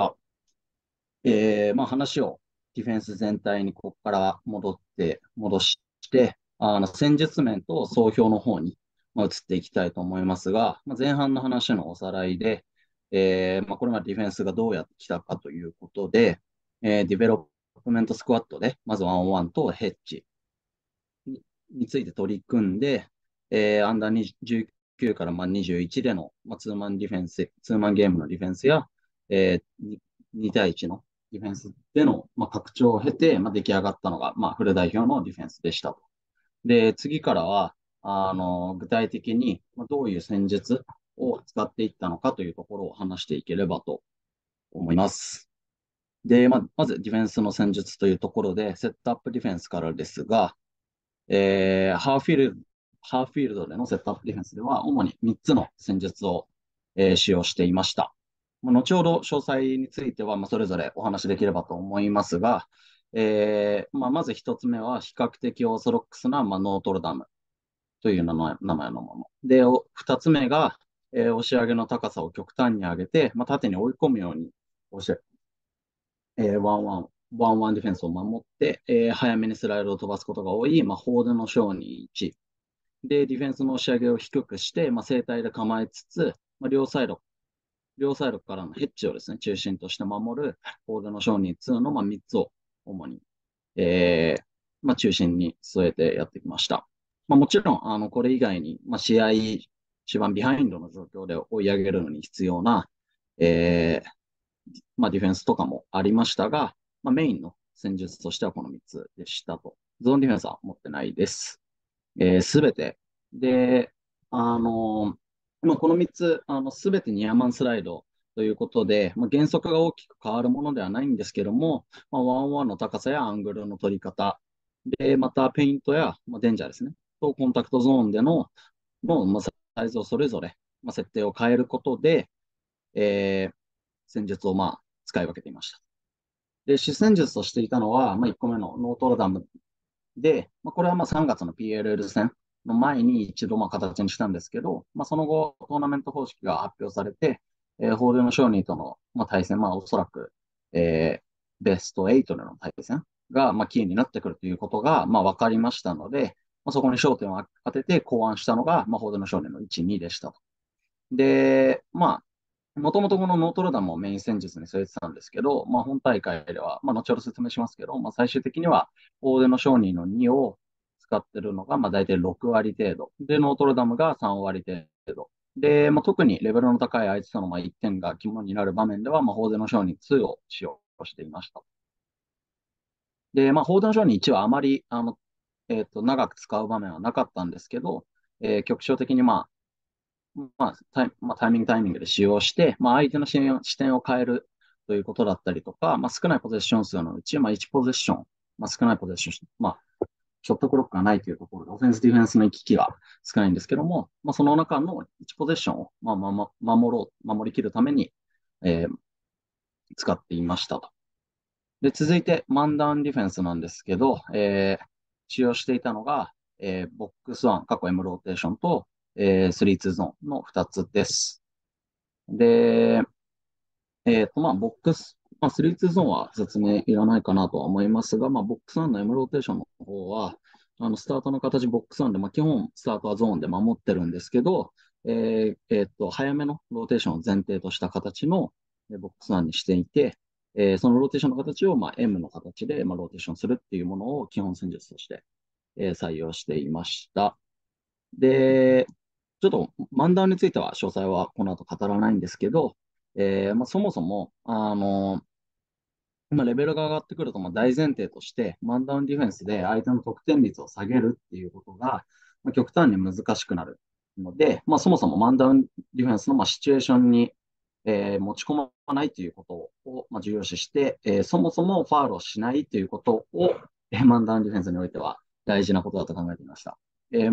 話をディフェンス全体にここから戻して、戦術面と総評の方に、移っていきたいと思いますが、前半の話のおさらいで、これまでディフェンスがどうやってきたかということで、ディベロップメントスクワットで、まずワンオンワンとヘッジについて取り組んで、アンダー19 19から21での、ツーマンディフェンス、ツーマンゲームのディフェンスや、2対1のディフェンスでの、拡張を経て、出来上がったのが、フル代表のディフェンスでしたと。で、次からは、具体的にどういう戦術を使っていったのかというところを話していければと思います。で、まずディフェンスの戦術というところで、セットアップディフェンスからですが、ハーフィールドでのセットアップディフェンスでは、主に3つの戦術を、使用していました。後ほど詳細については、それぞれお話しできればと思いますが、まず1つ目は、比較的オーソドックスな、ノートルダムという名前のもの。で、2つ目が、押し上げの高さを極端に上げて、縦に追い込むようにワンワンディフェンスを守って、早めにスライドを飛ばすことが多い、フォードの小に1。で、ディフェンスの押し上げを低くして、正対で構えつつ、両サイドからのヘッジをですね、中心として守る、フォードの小に2の、3つを主に、中心に据えてやってきました。もちろん、これ以外に、試合、終盤ビハインドの状況で追い上げるのに必要な、ディフェンスとかもありましたが、メインの戦術としてはこの3つでしたと。ゾーンディフェンスは持ってないです。すべて。で、この3つ、すべてニアマンスライドということで、原則が大きく変わるものではないんですけども、ワンワンの高さやアングルの取り方、で、またペイントや、デンジャーですね、とコンタクトゾーンでのサイズをそれぞれ、設定を変えることで、戦術を使い分けていました。で、主戦術としていたのは、1個目のノートルダムで、これは3月の PLL 戦の前に一度形にしたんですけど、その後トーナメント方式が発表されて、ホールのショーニーとの対戦、おそらく、ベスト8での対戦がキーになってくるということが分かりましたので、そこに焦点を当てて考案したのが、ホールのショーニーの1、2でしたと。で、もともとこのノートルダムをメイン戦術に据えてたんですけど、本大会では、後ほど説明しますけど、最終的には、大手の商人の2を使ってるのが、大体6割程度。で、ノートルダムが3割程度。で、特にレベルの高い相手との1点が肝になる場面では、大手の商人2を使用していました。で、大手の商人1はあまり、長く使う場面はなかったんですけど、局所的にタイミングで使用して、相手の視点を変えるということだったりとか、少ないポゼッション数のうち、1ポゼッション、少ないポゼッション、ショットクロックがないというところで、オフェンス、ディフェンスの行き来が少ないんですけども、その中の1ポゼッションを、守りきるために、使っていましたと。で、続いて、マンダウンディフェンスなんですけど、使用していたのが、ボックス1、過去 M ローテーションと、3-2ゾーンの2つです。で、ボックス、3-2ゾーンは説明いらないかなとは思いますが、ボックス1の M ローテーションの方は、スタートの形、ボックス1で、基本、スタートはゾーンで守ってるんですけど、早めのローテーションを前提とした形のボックス1にしていて、そのローテーションの形を、M の形で、ローテーションするっていうものを基本戦術として、採用していました。で、ちょっと漫談については詳細はこの後語らないんですけど、そもそも、レベルが上がってくると、大前提として、漫談ディフェンスで相手の得点率を下げるっていうことが、極端に難しくなるので、そもそも漫談ディフェンスのシチュエーションに、持ち込まないということを、重要視して、そもそもファールをしないということを、漫談ディフェンスにおいては大事なことだと考えていました。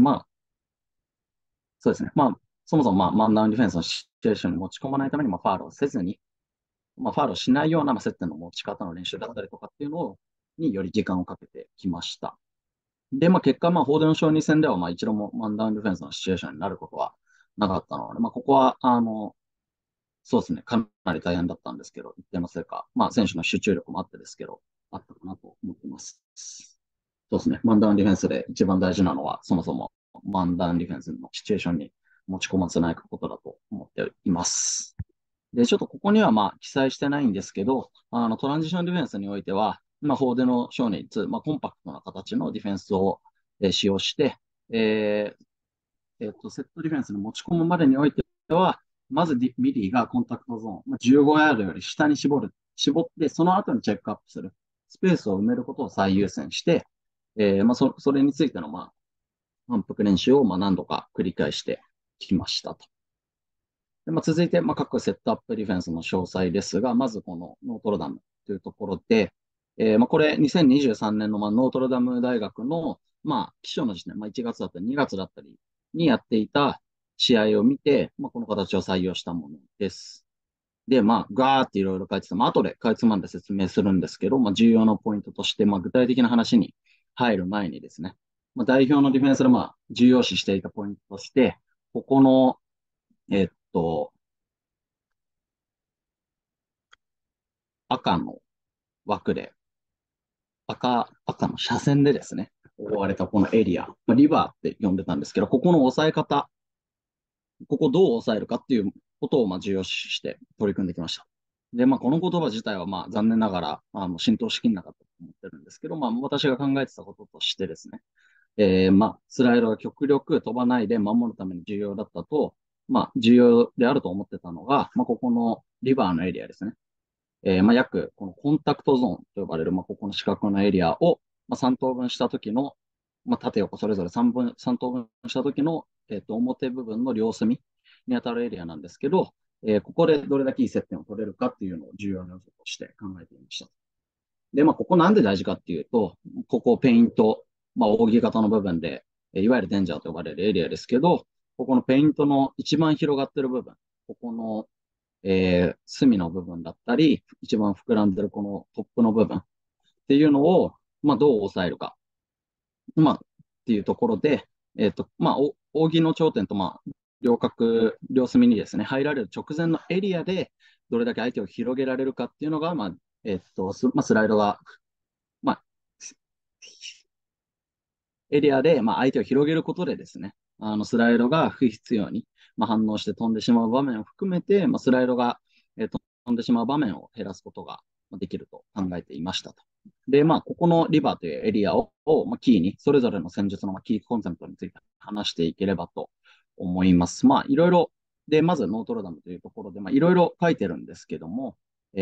そうですね。そもそも、マンダウンディフェンスのシチュエーションに持ち込まないために、ファールをせずに、ファールをしないような、接点の持ち方の練習だったりとかっていうのにより時間をかけてきました。で、結果、報電小児戦では、一度もマンダウンディフェンスのシチュエーションになることはなかったので、ここは、そうですね、かなり大変だったんですけど、一定の成果、選手の集中力もあってですけど、あったかなと思っています。そうですね、マンダウンディフェンスで一番大事なのは、そもそもマンダウンディフェンスのシチュエーションに持ち込ませないことだと思っています。で、ちょっとここには記載してないんですけど、トランジションディフェンスにおいては、フォーデの少年2、コンパクトな形のディフェンスを、使用して、 セットディフェンスに持ち込むまでにおいては、まずミリーがコンタクトゾーン、15ヤードより下に絞って、その後にチェックアップする。スペースを埋めることを最優先して、それについての、反復練習を何度か繰り返してきましたと。で続いて、各セットアップディフェンスの詳細ですが、まずこのノートルダムというところで、これ2023年のノートルダム大学の、起床の時点、1月だったり2月だったりにやっていた試合を見て、この形を採用したものです。で、ガーっていろいろ書いてた、後でかいつまんで説明するんですけど、重要なポイントとして、具体的な話に入る前にですね、代表のディフェンスで重要視していたポイントとして、ここの、赤の枠で、赤の斜線でですね、覆われたこのエリア、リバーって呼んでたんですけど、ここの押さえ方、ここどう抑えるかっていうことを重要視して取り組んできました。で、この言葉自体は残念ながら浸透しきんなかったと思ってるんですけど、私が考えてたこととしてですね、スライドが極力飛ばないで守るために重要だったと、重要であると思ってたのが、ここのリバーのエリアですね。約、このコンタクトゾーンと呼ばれる、ここの四角のエリアを、3等分した時の、縦横それぞれ3等分した時の、表部分の両隅に当たるエリアなんですけど、ここでどれだけいい接点を取れるかっていうのを重要な要素として考えていました。で、ここなんで大事かっていうと、ここペイント、扇形の部分で、いわゆるデンジャーと呼ばれるエリアですけど、ここのペイントの一番広がってる部分、ここの隅の部分だったり、一番膨らんでるこのトップの部分っていうのを、どう抑えるか。っていうところで、扇の頂点と、両角、両隅にですね、入られる直前のエリアで、どれだけ相手を広げられるかっていうのが、スライドが、まあ、エリアで、相手を広げることでですね、スライドが不必要に、反応して飛んでしまう場面を含めて、スライドが、飛んでしまう場面を減らすことができると考えていましたと。で、ここのリバーというエリアを、キーに、それぞれの戦術のキーコンセプトについて話していければと思います。いろいろ、で、まずノートルダムというところで、いろいろ書いてるんですけども、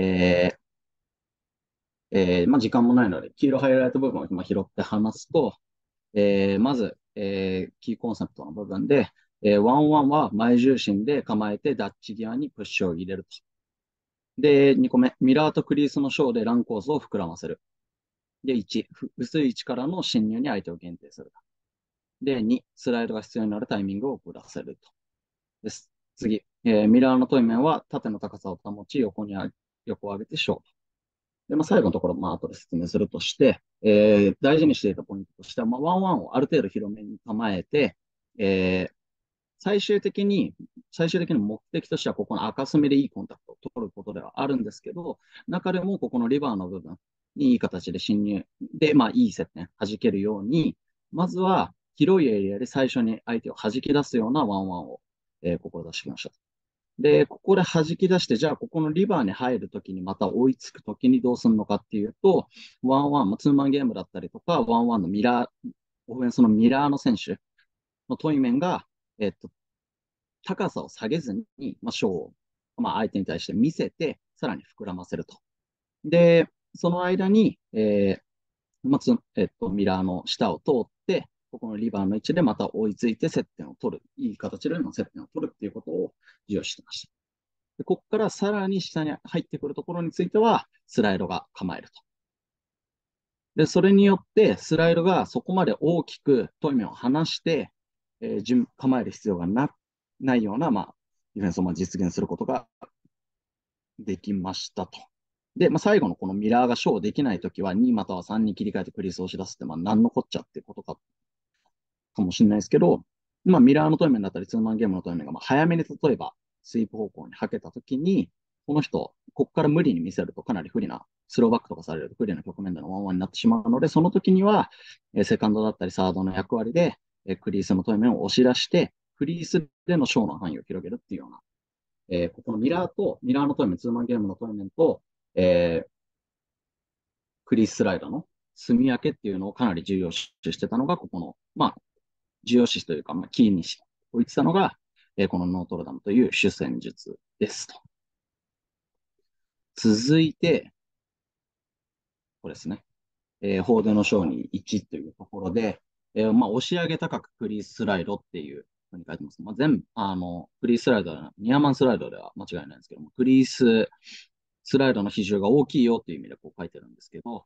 時間もないので、黄色ハイライト部分を拾って話すと、まず、キーコンセプトの部分で、ワンワンは前重心で構えてダッチギアにプッシュを入れると。で、2個目、ミラーとクリースのショーでランコースを膨らませる。で、1、薄い位置からの侵入に相手を限定する。で、2、スライドが必要になるタイミングを遅らせると。です。次、ミラーの対面は縦の高さを保ち、横を上げてショート。で、最後のところ、後で説明するとして、大事にしていたポイントとしては、ワンワンをある程度広めに構えて、最終的に目的としては、ここの赤隅でいいコンタクトを取ることではあるんですけど、中でもここのリバーの部分にいい形で侵入で、いい接点、弾けるように、まずは広いエリアで最初に相手を弾き出すようなワンワンを、ここで出してきました。で、ここで弾き出して、じゃあここのリバーに入るときにまた追いつくときにどうするのかっていうと、ワンワン、ツーマンゲームだったりとか、ワンワンのミラー、オフェンスのミラーの選手の対面が、高さを下げずに、ショーを、相手に対して見せて、さらに膨らませると。で、その間に、ミラーの下を通って、ここのリバーの位置でまた追いついて接点を取る。いい形での接点を取るっていうことを重要視してました。でここからさらに下に入ってくるところについては、スライドが構えると。で、それによって、スライドがそこまで大きく対面を離して、構える必要がないような、ディフェンスを実現することができましたと。で、最後のこのミラーがショーできないときは、2または3に切り替えてクリスを押し出すって、何のこっちゃってことかもしれないですけど、ミラーの対面だったり、ツーマンゲームの対面が、早めに例えば、スイープ方向にはけたときに、この人、ここから無理に見せるとかなり不利な、スローバックとかされると不利な局面でのワンワンになってしまうので、その時には、セカンドだったりサードの役割で、クリースの対面を押し出して、クリースでのショーの範囲を広げるっていうような、ここのミラーの対面、ツーマンゲームの対面と、クリーススライドの積み分けっていうのをかなり重要視してたのが、ここの、重要視というか、キーに取言ってたのが、このノートルダムという主戦術ですと。続いて、これですね。報道の章に1というところで、押し上げ高くクリーススライドっていうふうに書いてます。全部、クリーススライドは、ニアマンスライドでは間違いないんですけども、クリーススライドの比重が大きいよっていう意味でこう書いてるんですけど、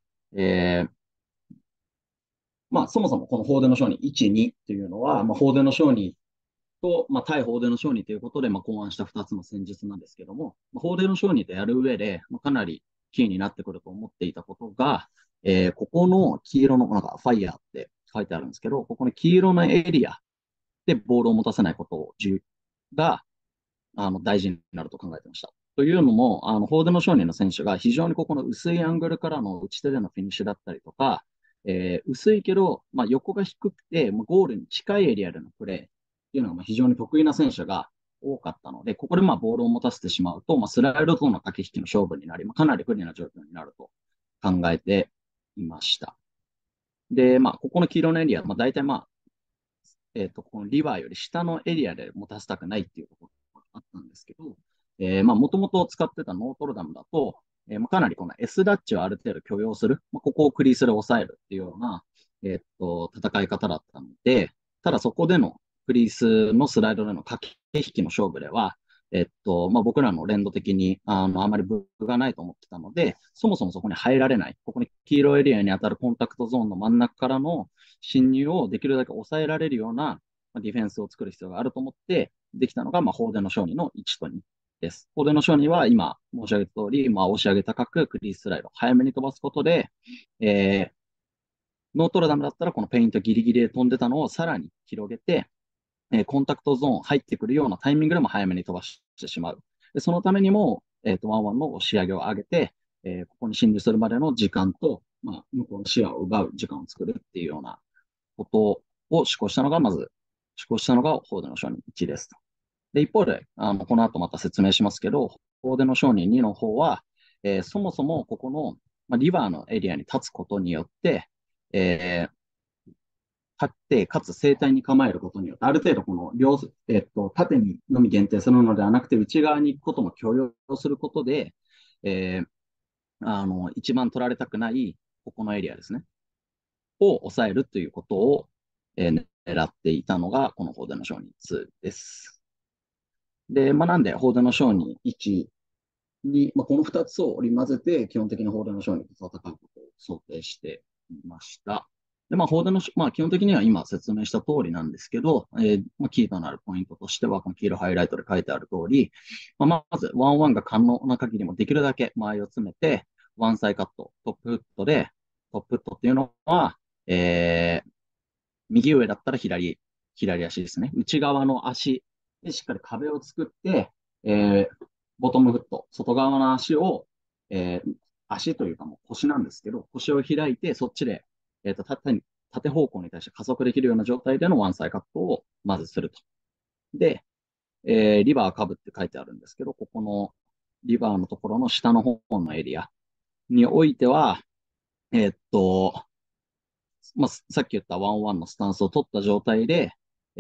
そもそもこの法伝の章に1、2っていうのは、法伝の章にと、対法伝の章にということで、考案した2つの戦術なんですけども、法伝の章にでやる上で、かなりキーになってくると思っていたことが、ここの黄色の、ファイヤーって書いてあるんですけど、ここの黄色のエリアでボールを持たせないことが、大事になると考えてました。というのも、法伝の商人の選手が非常にここの薄いアングルからの打ち手でのフィニッシュだったりとか、薄いけど、横が低くて、ゴールに近いエリアでのプレーっていうのが非常に得意な選手が多かったので、ここでボールを持たせてしまうと、スライドとの駆け引きの勝負になり、かなり不利な状況になると考えていました。で、ここの黄色のエリア、大体このリバーより下のエリアで持たせたくないっていうところがあったんですけど、もともと使ってたノートルダムだと、かなりこの S ダッチをある程度許容する、ここをクリースで抑えるっていうような、戦い方だったので、ただそこでのクリースのスライドでの駆け引きの勝負では、僕らの連動的にあまり分がないと思ってたので、そもそもそこに入られない、ここに黄色エリアに当たるコンタクトゾーンの真ん中からの侵入をできるだけ抑えられるようなディフェンスを作る必要があると思って、できたのが、法伝の勝利の1と2です。法伝の勝利は今申し上げた通り、押し上げ高くクリーススライド、早めに飛ばすことで、ノートルダムだったらこのペイントギリギリで飛んでたのをさらに広げて、コンタクトゾーン入ってくるようなタイミングでも早めに飛ばしてしまう。でそのためにも、ワンワンの押し上げを上げて、ここに侵入するまでの時間と、向こうの視野を奪う時間を作るっていうようなことを施行したのが、法での承認1ですと。で、一方で、この後また説明しますけど、法での承認2の方は、そもそもここの、リバーのエリアに立つことによって、立って、かつ正対に構えることによって、ある程度この縦にのみ限定するのではなくて、内側に行くことも許容することで、一番取られたくない、ここのエリアですね。を抑えるということを、狙っていたのが、この法での承認2です。で、なんで、法での承認1に、この2つを織り交ぜて、基本的に法での承認と戦うことを想定していました。で、法での、基本的には今説明した通りなんですけど、キーとなるポイントとしては、この黄色ハイライトで書いてある通り、まず、ワンワンが可能な限りもできるだけ間合いを詰めて、ワンサイカット、トップフットで、トップフットっていうのは、右上だったら左足ですね。内側の足でしっかり壁を作って、ボトムフット、外側の足を、足というかもう腰なんですけど、腰を開いて、そっちで、縦方向に対して加速できるような状態でのワンサイカットをまずすると。で、リバーカブって書いてあるんですけど、ここのリバーのところの下の方のエリアにおいては、さっき言ったワンワンのスタンスを取った状態で、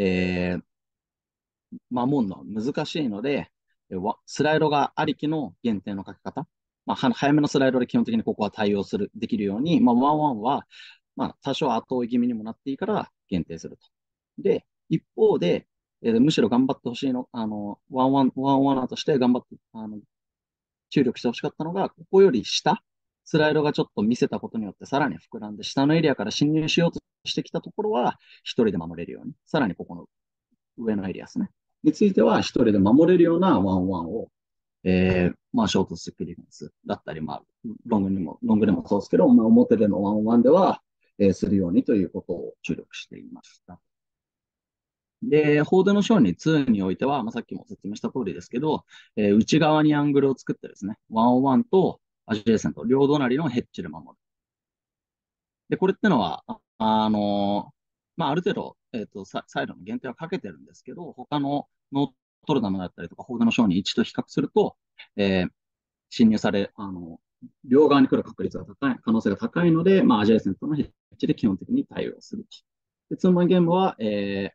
守るのは難しいので、スライドがありきの限定の書き方。早めのスライドで基本的にここは対応できるように、ワンワンは、多少後追い気味にもなっていいから限定すると。で、一方で、むしろ頑張ってほしいの、ワンワンとして頑張って、注力してほしかったのが、ここより下、スライドがちょっと見せたことによってさらに膨らんで、下のエリアから侵入しようとしてきたところは、一人で守れるように、さらにここの上のエリアですね。については、一人で守れるようなワンワンを、ショートスティックディフェンスだったり、ロングでもそうですけど、表でのワンワンでは、するようにということを注力していました。で、法での勝利2においては、さっきも説明した通りですけど、内側にアングルを作ってですね、ワンワンとアジェイセント、両隣のヘッジで守る。で、これってのは、ある程度、サイドの限定はかけてるんですけど、他のノートルダムだったりとか、法での勝利1と比較すると、侵入され、両側に来る確率が高い、可能性が高いので、アジェイセントのヘッジで基本的に対応すると。で、ツーマンゲームは、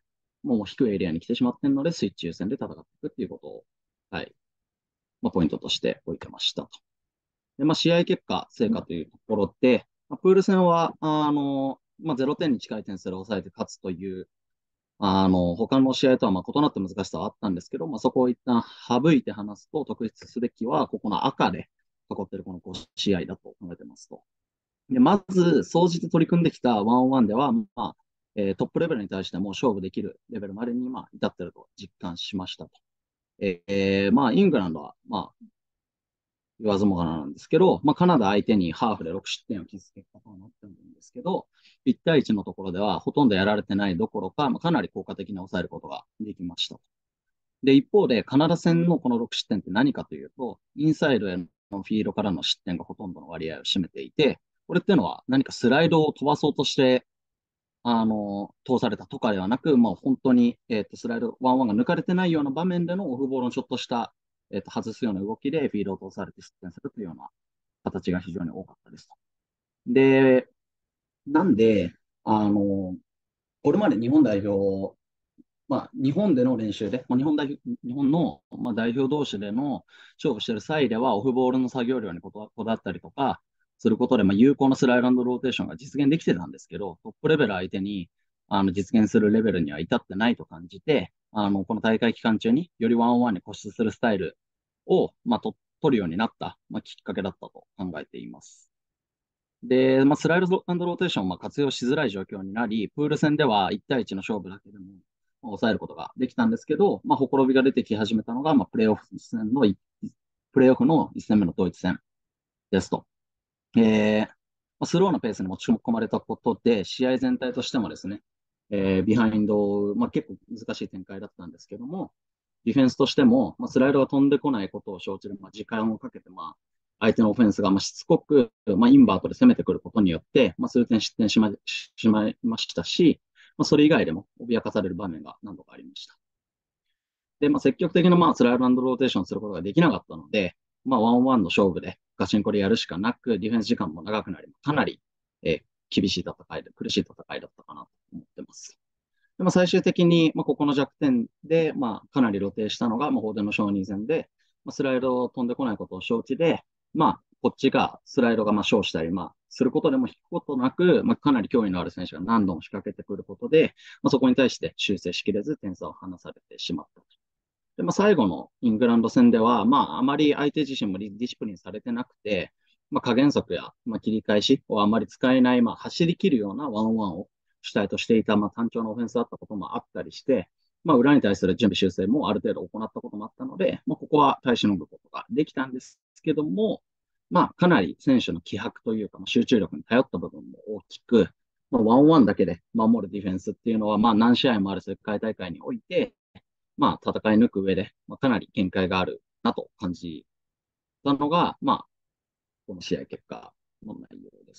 もう低いエリアに来てしまっているので、スイッチ優先で戦っていくっていうことを、はい。ポイントとして置いてましたと。で、試合結果、成果というところで、プール戦は、0点に近い点数で抑えて勝つという、他の試合とは異なった難しさはあったんですけど、そこを一旦省いて話すと、特筆すべきは、ここの赤で囲っているこの5試合だと考えてますと。で、まず、総じて取り組んできたワンオンワンでは、トップレベルに対しても勝負できるレベルまでに、至っていると実感しましたと。イングランドは、言わずもがななんですけど、カナダ相手にハーフで6失点を喫す結果となってるんですけど、1対1のところではほとんどやられてないどころか、かなり効果的に抑えることができました。で、一方で、カナダ戦のこの6失点って何かというと、インサイドへのフィードからの失点がほとんどの割合を占めていて、これっていうのは何かスライドを飛ばそうとして、通されたとかではなく、本当に、スライド、ワンワンが抜かれてないような場面でのオフボールのちょっとした、外すような動きでフィードを通されて失点するというような形が非常に多かったですと。で、なんで、これまで日本代表、日本での練習で、日本の、代表同士での勝負している際では、オフボールの作業量にこだわったりとか、することで、有効なスライド&ローテーションが実現できてたんですけど、トップレベル相手に、実現するレベルには至ってないと感じて、この大会期間中によりワンオンワンに固執するスタイルを、取るようになった、きっかけだったと考えています。で、スライド&ローテーションを活用しづらい状況になり、プール戦では1対1の勝負だけでも抑えることができたんですけど、ほころびが出てき始めたのが、プレーオフの1戦目のドイツ戦ですと。スローなペースに持ち込まれたことで、試合全体としてもですね、ビハインド、結構難しい展開だったんですけども、ディフェンスとしても、スライドが飛んでこないことを承知で、時間をかけて、相手のオフェンスがしつこく、インバートで攻めてくることによって、数点失点しまいましたし、それ以外でも脅かされる場面が何度かありました。で、積極的なスライド&ローテーションすることができなかったので、ワンオンワンの勝負でガチンコでやるしかなく、ディフェンス時間も長くなり、かなり、厳しい戦いで、苦しい戦いだったかなと思ってます。で最終的に、ここの弱点で、かなり露呈したのが、法での承認戦で、スライドを飛んでこないことを承知で、こっちがスライドが勝したり、することでも引くことなく、かなり脅威のある選手が何度も仕掛けてくることで、そこに対して修正しきれず点差を離されてしまった。で、最後のイングランド戦では、あまり相手自身もディシプリンされてなくて、加減速や、切り返しをあまり使えない、走り切るようなワンオンワンを主体としていた、単調なオフェンスだったこともあったりして、裏に対する準備修正もある程度行ったこともあったので、ここは耐え忍ぶことができたんですけども、かなり選手の気迫というか、集中力に頼った部分も大きく、ワンオンワンだけで守るディフェンスっていうのは、何試合もある世界大会において、戦い抜く上で、かなり限界があるなと感じたのが、この試合結果の内容です。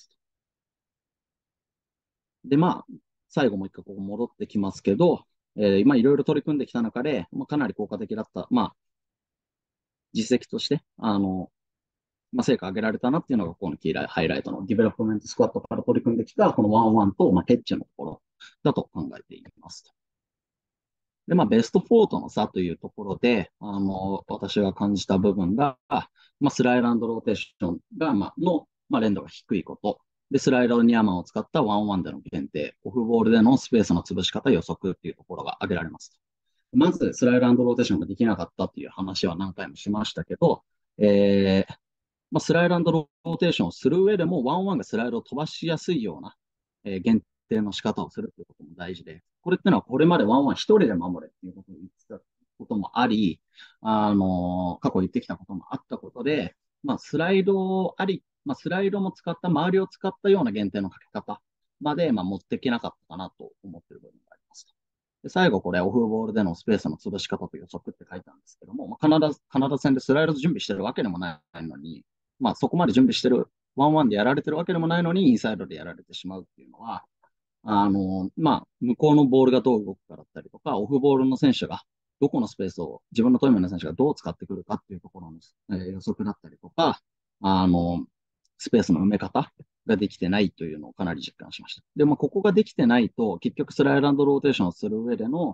で、最後もう一回ここ戻ってきますけど、いろいろ取り組んできた中で、かなり効果的だった、実績として、成果上げられたなっていうのが、このキーハイライトのディベロップメントスクワットから取り組んできた、このワンオンワンと、ヘッジのところだと考えています。で、ベスト4との差というところで、私が感じた部分が、スライド&ローテーションが、連動が低いこと。で、スライドニアマンを使ったワンオンワンでの限定、オフボールでのスペースの潰し方予測っていうところが挙げられます。まず、スライド&ローテーションができなかったっていう話は何回もしましたけど、スライド&ローテーションをする上でも、ワンオンワンがスライドを飛ばしやすいような、限定の仕方をするということも大事で、これってのはこれまでワンワン一人で守れっていうことを言ってたこともあり、過去言ってきたこともあったことで、スライドスライドも使った、周りを使ったような限定のかけ方まで、持ってきなかったかなと思っている部分があります。で最後これ、オフボールでのスペースの潰し方と予測って書いたんですけども、カナダ戦でスライド準備してるわけでもないのに、そこまで準備してる、ワンワンでやられてるわけでもないのに、インサイドでやられてしまうっていうのは、向こうのボールがどう動くかだったりとか、オフボールの選手が、どこのスペースを自分のトイメの選手がどう使ってくるかっていうところの、予測だったりとか、スペースの埋め方ができてないというのをかなり実感しました。で、ここができてないと、結局スライド&ローテーションをする上での、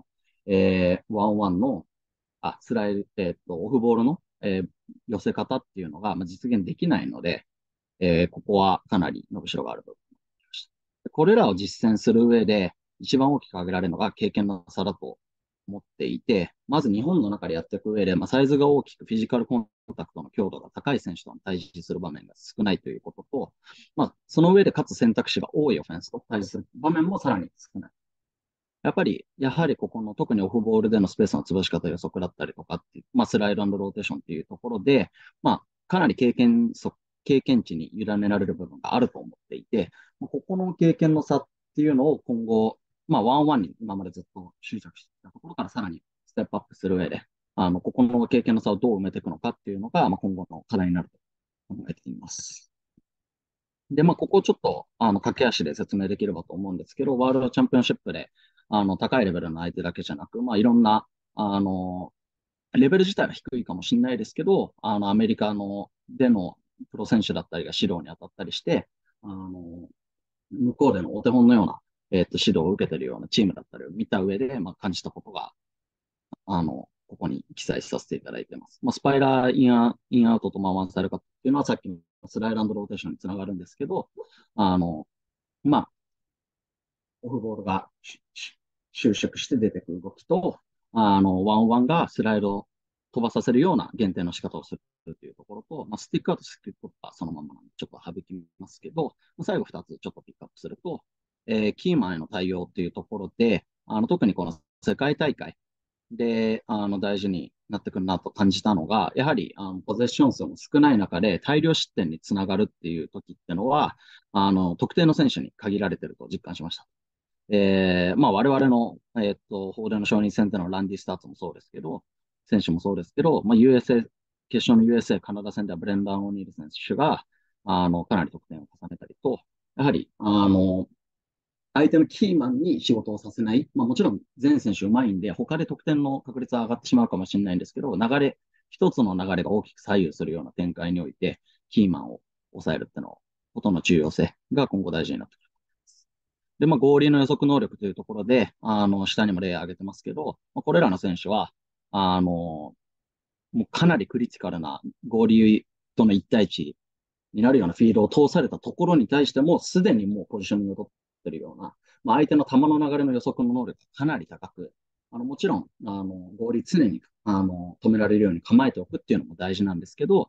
ワンワンの、スライド、オフボールの、寄せ方っていうのが、実現できないので、ここはかなり伸びしろがあると思いました。これらを実践する上で、一番大きく挙げられるのが経験の差だと思っていて、まず日本の中でやっていく上で、サイズが大きくフィジカルコンタクトの強度が高い選手との対峙する場面が少ないということと、その上でかつ選択肢が多いオフェンスと対峙する場面もさらに少ない。やはりここの特にオフボールでのスペースの潰し方予測だったりとかっていう、スライドローテーションっていうところで、かなり経験値に委ねられる部分があると思っていて、ここの経験の差っていうのを今後、ワンワンに今までずっと執着していたところからさらにステップアップする上で、ここの経験の差をどう埋めていくのかっていうのが、今後の課題になると考えています。で、ここちょっと、駆け足で説明できればと思うんですけど、ワールドチャンピオンシップで、高いレベルの相手だけじゃなく、いろんな、レベル自体は低いかもしれないですけど、アメリカでのプロ選手だったりが指導に当たったりして、向こうでのお手本のような、指導を受けているようなチームだったりを見た上で、感じたことが、ここに記載させていただいています。スパイラーインアウトとワンスタイルカットっていうのはさっきのスライドローテーションにつながるんですけど、あの、まあ、オフボールが収縮して出てくる動きと、ワンワンがスライドを飛ばさせるような限定の仕方をするというところと、スティックアウト、スティックアウトはそのままちょっと省きますけど、最後2つちょっとピックアップすると、キーマンへの対応っていうところで、特にこの世界大会で、大事になってくるなと感じたのが、やはり、ポゼッション数も少ない中で大量失点につながるっていう時ってのは、特定の選手に限られてると実感しました。我々の、法での承認戦でのランディ・スターツもそうですけど、選手もそうですけど、USA、決勝の USA、カナダ戦ではブレンダン・オニール選手が、かなり得点を重ねたりと、やはり、相手のキーマンに仕事をさせない。もちろん全選手うまいんで、他で得点の確率は上がってしまうかもしれないんですけど、一つの流れが大きく左右するような展開において、キーマンを抑えるってのことの重要性が今後大事になってくる。で、合流の予測能力というところで、下にも例挙げてますけど、これらの選手は、もうかなりクリティカルな合流との一対一になるようなフィードを通されたところに対しても、すでにもうポジショニングを取っているような、相手の球の流れの予測の能力がかなり高く、もちろん、合理常に、止められるように構えておくっていうのも大事なんですけど、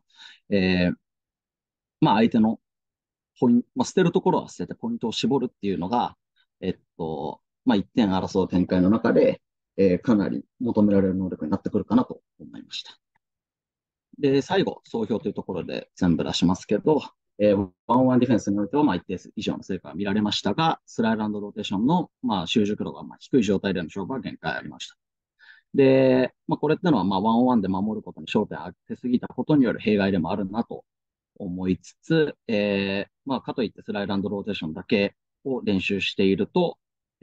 相手の捨てるところは捨ててポイントを絞るっていうのが、1点争う展開の中で、かなり求められる能力になってくるかなと思いました。で、最後、総評というところで全部出しますけど、ワンワンディフェンスにおいては、一定以上の成果が見られましたが、スライドローテーションの、習熟度が低い状態での勝負は限界ありました。で、これってのは、ワンワンで守ることに焦点を当てすぎたことによる弊害でもあるなと思いつつ、かといってスライドローテーションだけを練習していると、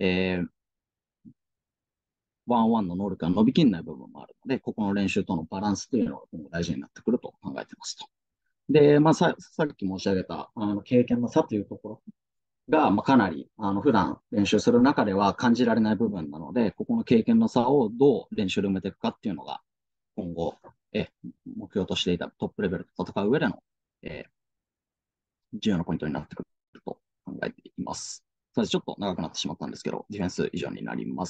ワンワンの能力が伸びきんない部分もあるので、ここの練習とのバランスというのが今後大事になってくると考えてますと。で、さっき申し上げた、経験の差というところが、かなり、普段練習する中では感じられない部分なので、ここの経験の差をどう練習で埋めていくかっていうのが、今後、目標としていたトップレベルと戦う上での、重要なポイントになってくると考えています。それでちょっと長くなってしまったんですけど、ディフェンス以上になります。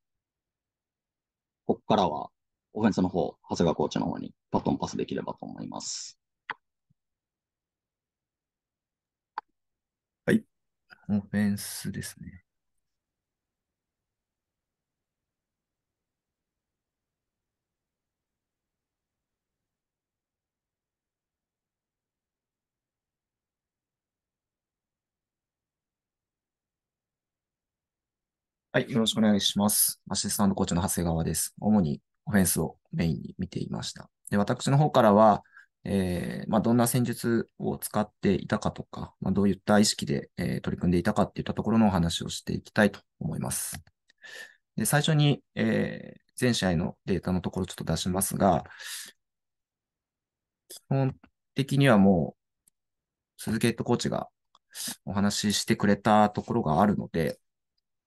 ここからは、オフェンスの方、長谷川コーチの方にバトンパスできればと思います。 はい。オフェンスですね。はい。よろしくお願いします。アシスタントコーチの長谷川です。主にオフェンスをメインに見ていました。で、私の方からは、どんな戦術を使っていたかとか、どういった意識で、取り組んでいたかっていったところのお話をしていきたいと思います。で、最初に、全試合のデータのところちょっと出しますが、基本的にはもう、鈴木ヘッドコーチがお話ししてくれたところがあるので、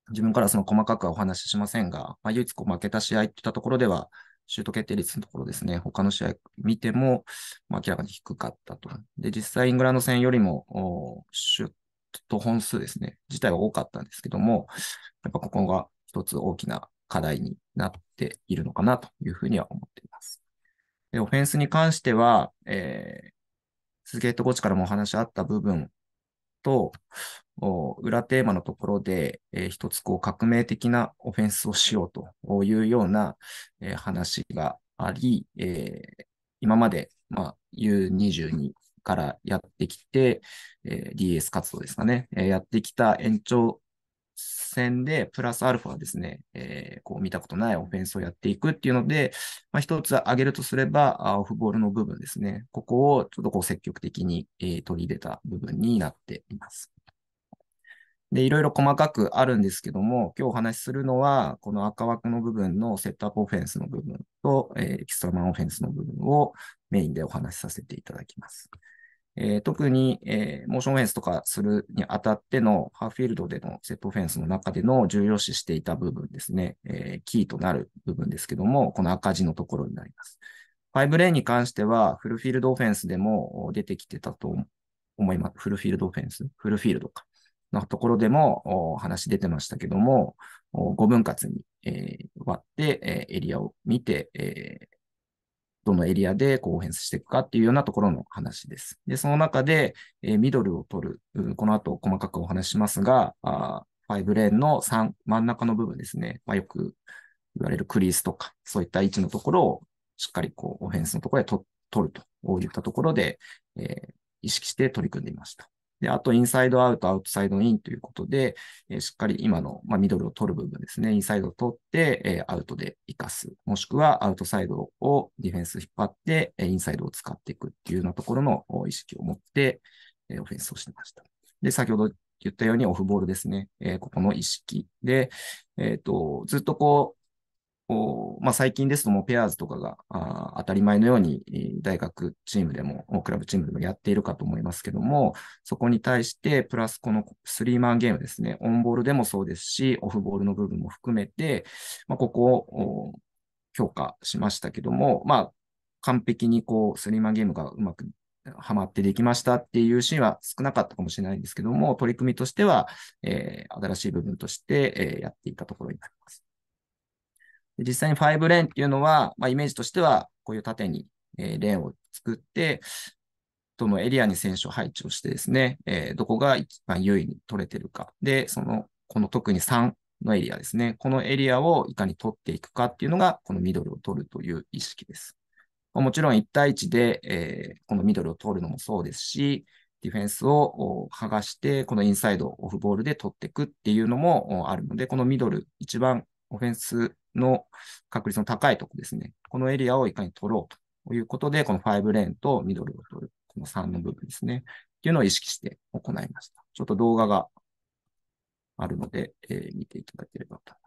自分からその細かくはお話ししませんが、唯一負けた試合といったところでは、シュート決定率のところですね、他の試合見ても、明らかに低かったと。で、実際イングランド戦よりも、シュート本数ですね、自体は多かったんですけども、やっぱここが一つ大きな課題になっているのかなというふうには思っています。で、オフェンスに関しては、鈴木ヘッドコーチからもお話あった部分と、裏テーマのところで、一つ革命的なオフェンスをしようというような、話があり、今まで、U22 からやってきて、DS 活動ですかね、やってきた延長戦で、プラスアルファですね、見たことないオフェンスをやっていくっていうので、一つ挙げるとすれば、オフボールの部分ですね。ここをちょっと積極的に、取り入れた部分になっています。で、いろいろ細かくあるんですけども、今日お話しするのは、この赤枠の部分のセットアップオフェンスの部分と、エキストラマンオフェンスの部分をメインでお話しさせていただきます。特に、モーションオフェンスとかするにあたってのハーフフィールドでのセットオフェンスの中での重要視していた部分ですね、キーとなる部分ですけども、この赤字のところになります。5レーンに関しては、フルフィールドオフェンスでも出てきてたと思います。フルフィールドオフェンス、フルフィールドか。のところでも話出てましたけども、5分割に、割って、エリアを見て、どのエリアでオフェンスしていくかっていうようなところの話です。で、その中で、ミドルを取る。この後細かくお話しますが、5レーンの3、真ん中の部分ですね。よく言われるクリースとか、そういった位置のところをしっかりオフェンスのところで取るといったところで、意識して取り組んでいました。で、あと、インサイドアウト、アウトサイドインということで、しっかり今の、ミドルを取る部分ですね。インサイドを取って、アウトで活かす。もしくは、アウトサイドをディフェンス引っ張って、インサイドを使っていくっていうようなところの意識を持って、オフェンスをしてました。で、先ほど言ったようにオフボールですね。ここの意識で、ずっと最近ですともうペアーズとかが当たり前のように大学チームでも、クラブチームでもやっているかと思いますけども、そこに対して、プラスこのスリーマンゲームですね、オンボールでもそうですし、オフボールの部分も含めて、ここを強化しましたけども、完璧にスリーマンゲームがうまくはまってできましたっていうシーンは少なかったかもしれないんですけども、取り組みとしては、新しい部分として、やっていたところになります。実際に5レーンっていうのは、イメージとしては、こういう縦に、レーンを作って、どのエリアに選手を配置をしてですね、どこが一番優位に取れてるか。で、この特に3のエリアですね。このエリアをいかに取っていくかっていうのが、このミドルを取るという意識です。もちろん1対1で、このミドルを取るのもそうですし、ディフェンスを剥がして、このインサイド、オフボールで取っていくっていうのもあるので、このミドル、一番オフェンスの確率の高いところですね。このエリアをいかに取ろうということで、この5レーンとミドルを取る、この3の部分ですね。っていうのを意識して行いました。ちょっと動画があるので、見ていただければと。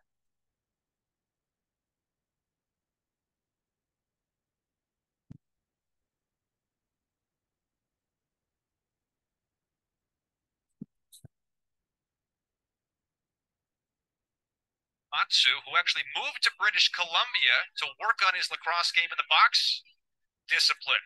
Matsu, who actually moved to British Columbia to work on his lacrosse game in the box. Discipline.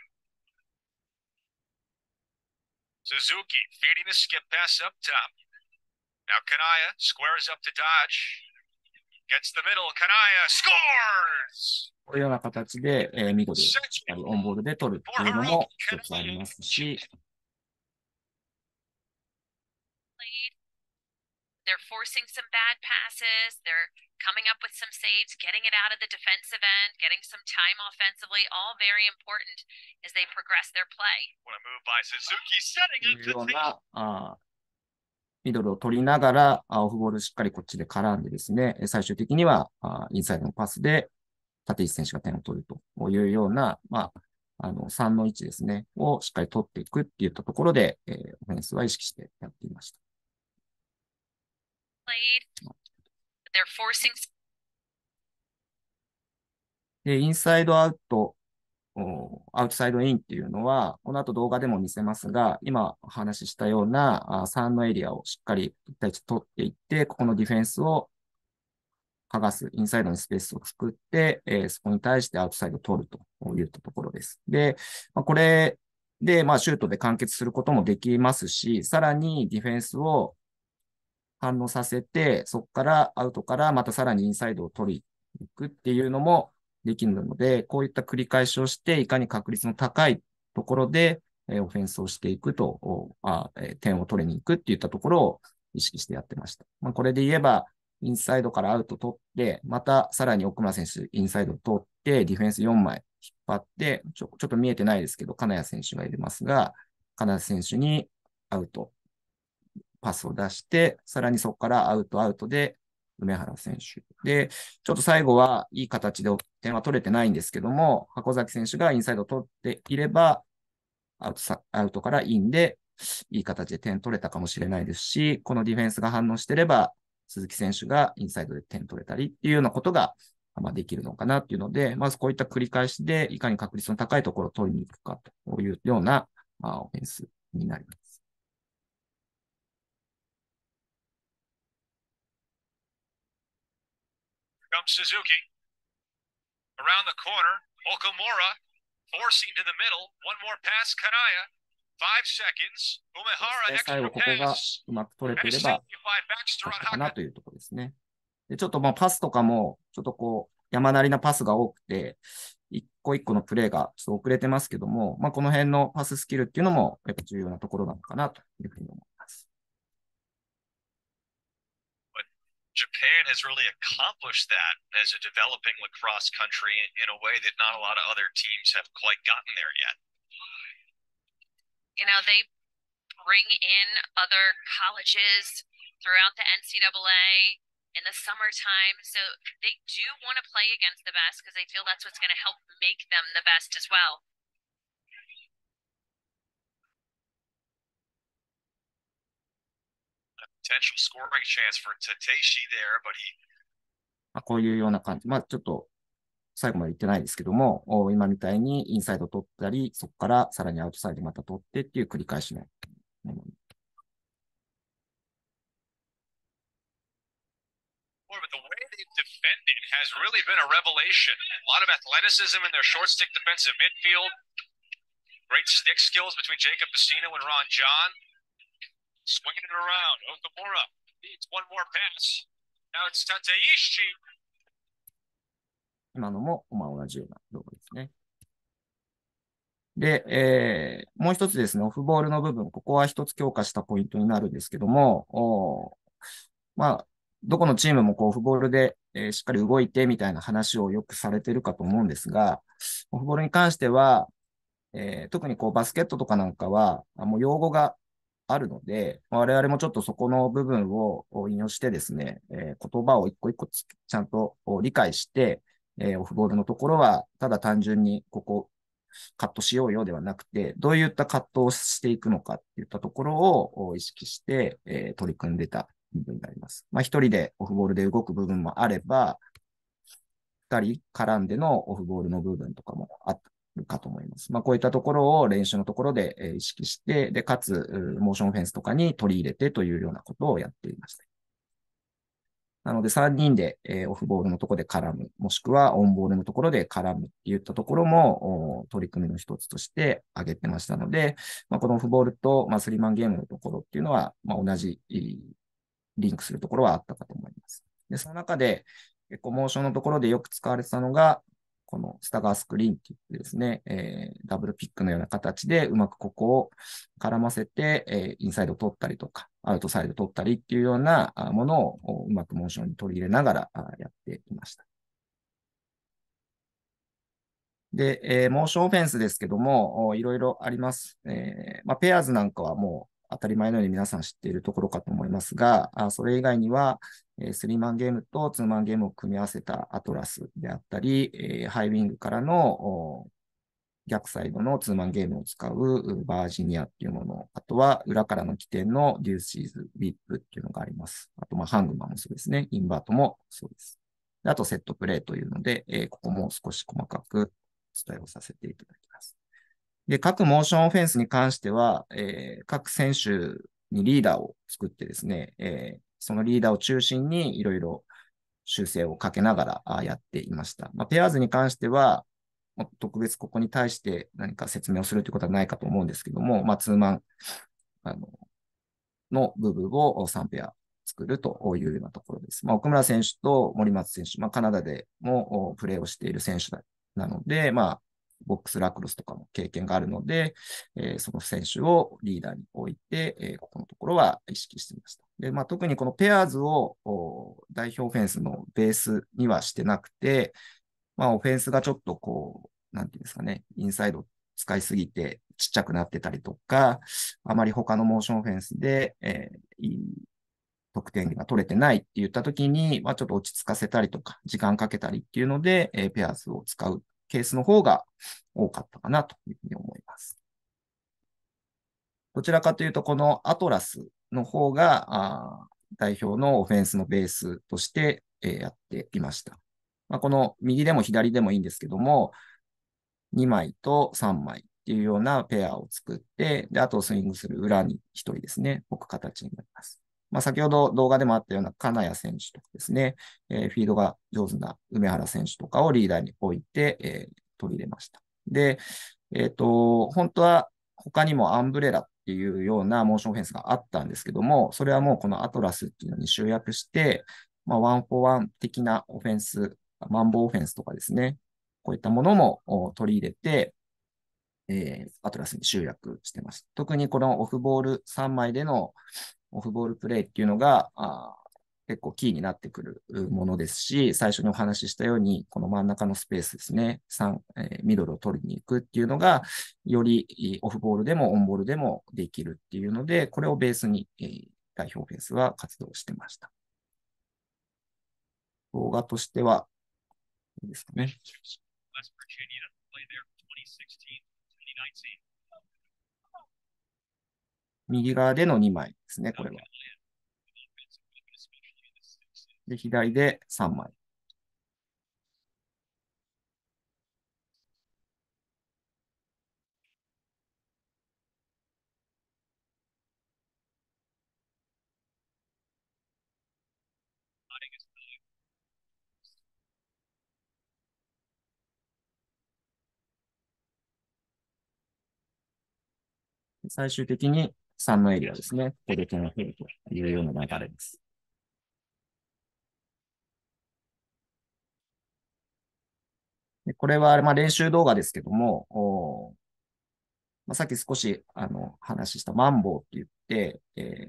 Suzuki feeding the skip pass up top. Now Kanaya squares up to Dodge. Gets the middle. Kanaya scores! こういうような形で、ミドル、しっかりオンボールで取るっていうのも一つありますし、 They're forcing some bad passes. They're coming up with some saves, getting it out of the defensive end, getting some time offensively, all very important as they progress their play. What a move by Suzuki, setting こういうよ up う the なミドルを取りながら、オフボールしっかりこっちで絡んでですね、最終的にはインサイドのパスで立石選手が点を取るというような、3の1ですね、をしっかり取っていくっていったところで、オフェンスは意識してやっていました。 They're forcing で、インサイドアウトアウトサイドインっていうのは、この後動画でも見せますが、今お話ししたような3のエリアをしっかり1対1取っていって、ここのディフェンスを剥がす、インサイドにスペースを作って、そこに対してアウトサイドを取るといったところです。で、これで、シュートで完結することもできますし、さらにディフェンスを反応させて、そこからアウトからまたさらにインサイドを取りに行くっていうのもできるので、こういった繰り返しをして、いかに確率の高いところで、オフェンスをしていくと、点を取りに行くっていったところを意識してやってました。これで言えば、インサイドからアウト取って、またさらに奥村選手、インサイド取って、ディフェンス4枚引っ張って、ちょっと見えてないですけど、金谷選手がいますが、金谷選手にアウト、パスを出して、さらにそこからアウトで、梅原選手。で、ちょっと最後はいい形で点は取れてないんですけども、箱崎選手がインサイドを取っていれば、アウトからインで、いい形で点取れたかもしれないですし、このディフェンスが反応してれば、鈴木選手がインサイドで点取れたりっていうようなことが、できるのかなっていうので、まずこういった繰り返しで、いかに確率の高いところを取りに行くかというような、オフェンスになります。 Comes Suzuki. Around the corner, Okamura forcing to the middle. One more pass, Kanaya. 5 seconds. Umehara 最後 extra ここが pass. うまく取れていれ And ば、 65 backs to 勝ったか Ranhaka. なというところですね。で、ちょっとパスとかも、ちょっと山なりなパスが多くて、一個一個のプレーがちょっと遅れてますけども、この辺のパススキルっていうのも、やっぱ重要なところなのかなというふうに思います。 Japan has really accomplished that as a developing lacrosse country in a way that not a lot of other teams have quite gotten there yet. You know, they bring in other colleges throughout the NCAA in the summertime. So they do want to play against the best because they feel that's what's going to help make them the best as well. Potential scoring chance for Tateshi there, but he こういうような感じ。ちょっと最後まで言ってないですけども、今みたいにインサイド取ったり、そこからさらにアウトサイドまた取ってっていう繰り返しのもの。 But the way they've defended has really been a revelation. A lot of athleticism in their short stick defensive midfield. Great stick skills between Jacob Pacino and Ron John. Swinging it around. Okamura needs one more pass. Now it's Tateishi. 今のも、同じような動画ですね。で、もう一つですね、オフボールの部分、ここは一つ強化したポイントになるんですけども、どこのチームもオフボールで、しっかり動いてみたいな話をよくされているかと思うんですが、オフボールに関しては、特にバスケットとかなんかは、もう用語があるので、我々もちょっとそこの部分を引用してですね、言葉を一個一個ちゃんと理解して、オフボールのところは、ただ単純にここカットしようよではなくて、どういったカットをしていくのかっていったところを意識して、取り組んでた部分になります。一人でオフボールで動く部分もあれば、二人絡んでのオフボールの部分とかもあるかと思います。こういったところを練習のところで意識して、で、かつ、モーションオフェンスとかに取り入れてというようなことをやっていました。なので、3人で、オフボールのところで絡む、もしくはオンボールのところで絡むっていったところも取り組みの一つとして挙げてましたので、このオフボールと、スリーマンゲームのところっていうのは、同じリンクするところはあったかと思います。で、その中で、結構モーションのところでよく使われてたのが、このスタガースクリーンって言ってですね、ダブルピックのような形でうまくここを絡ませて、インサイド取ったりとか、アウトサイド取ったりっていうようなものをうまくモーションに取り入れながらやっていました。で、モーションオフェンスですけども、いろいろあります。ペアーズなんかはもう当たり前のように皆さん知っているところかと思いますが、それ以外には、スリーマンゲームとツーマンゲームを組み合わせたアトラスであったり、ハイウィングからの逆サイドのツーマンゲームを使うバージニアっていうもの、あとは裏からの起点のデューシーズ、ビップっていうのがあります。あと、ハングマンもそうですね。インバートもそうです。あと、セットプレーというので、ここも少し細かくお伝えをさせていただきます。 で、各モーションオフェンスに関しては、各選手にリーダーを作ってですね、そのリーダーを中心にいろいろ修正をかけながらやっていました。ペアーズに関しては、特別ここに対して何か説明をするということはないかと思うんですけども、ツーマンの部分を3ペア作るというようなところです。奥村選手と森松選手、カナダでもプレーをしている選手なので、ボックスラクロスとかも経験があるので、その選手をリーダーに置いて、ここのところは意識していました。で、特にこのペアーズを代表オフェンスのベースにはしてなくて、オフェンスがちょっとなんていうんですかね、インサイド使いすぎてちっちゃくなってたりとか、あまり他のモーションオフェンスで、いい得点が取れてないって言ったときに、ちょっと落ち着かせたりとか、時間かけたりっていうので、ペアーズを使うケースの方が多かったかなというふうに思います。どちらかというと、このアトラスの方が代表のオフェンスのベースとして、やっていました。この右でも左でもいいんですけども、2枚と3枚っていうようなペアを作って、で、あとスイングする裏に1人ですね、置く形になります。先ほど動画でもあったような金谷選手とかですね、フィードが上手な梅原選手とかをリーダーに置いて、取り入れました。で、本当は他にもアンブレラっていうようなモーションオフェンスがあったんですけども、それはもうこのアトラスっていうのに集約して、ワンフォーワン的なオフェンス、マンボウオフェンスとかですね、こういったものも取り入れて、アトラスに集約してます。特にこのオフボール3枚でのオフボールプレイっていうのが結構キーになってくるものですし、最初にお話ししたように、この真ん中のスペースですね、ミドルを取りに行くっていうのが、よりオフボールでもオンボールでもできるっていうので、これをベースに代表オフェンスは活動してました。動画としては、いいですかね。右側での2枚ですね、これは。で、左で3枚。最終的に3のエリアですね。ここで点を取るというような流れです。でこれは練習動画ですけども、さっき少し話したマンボウって言って、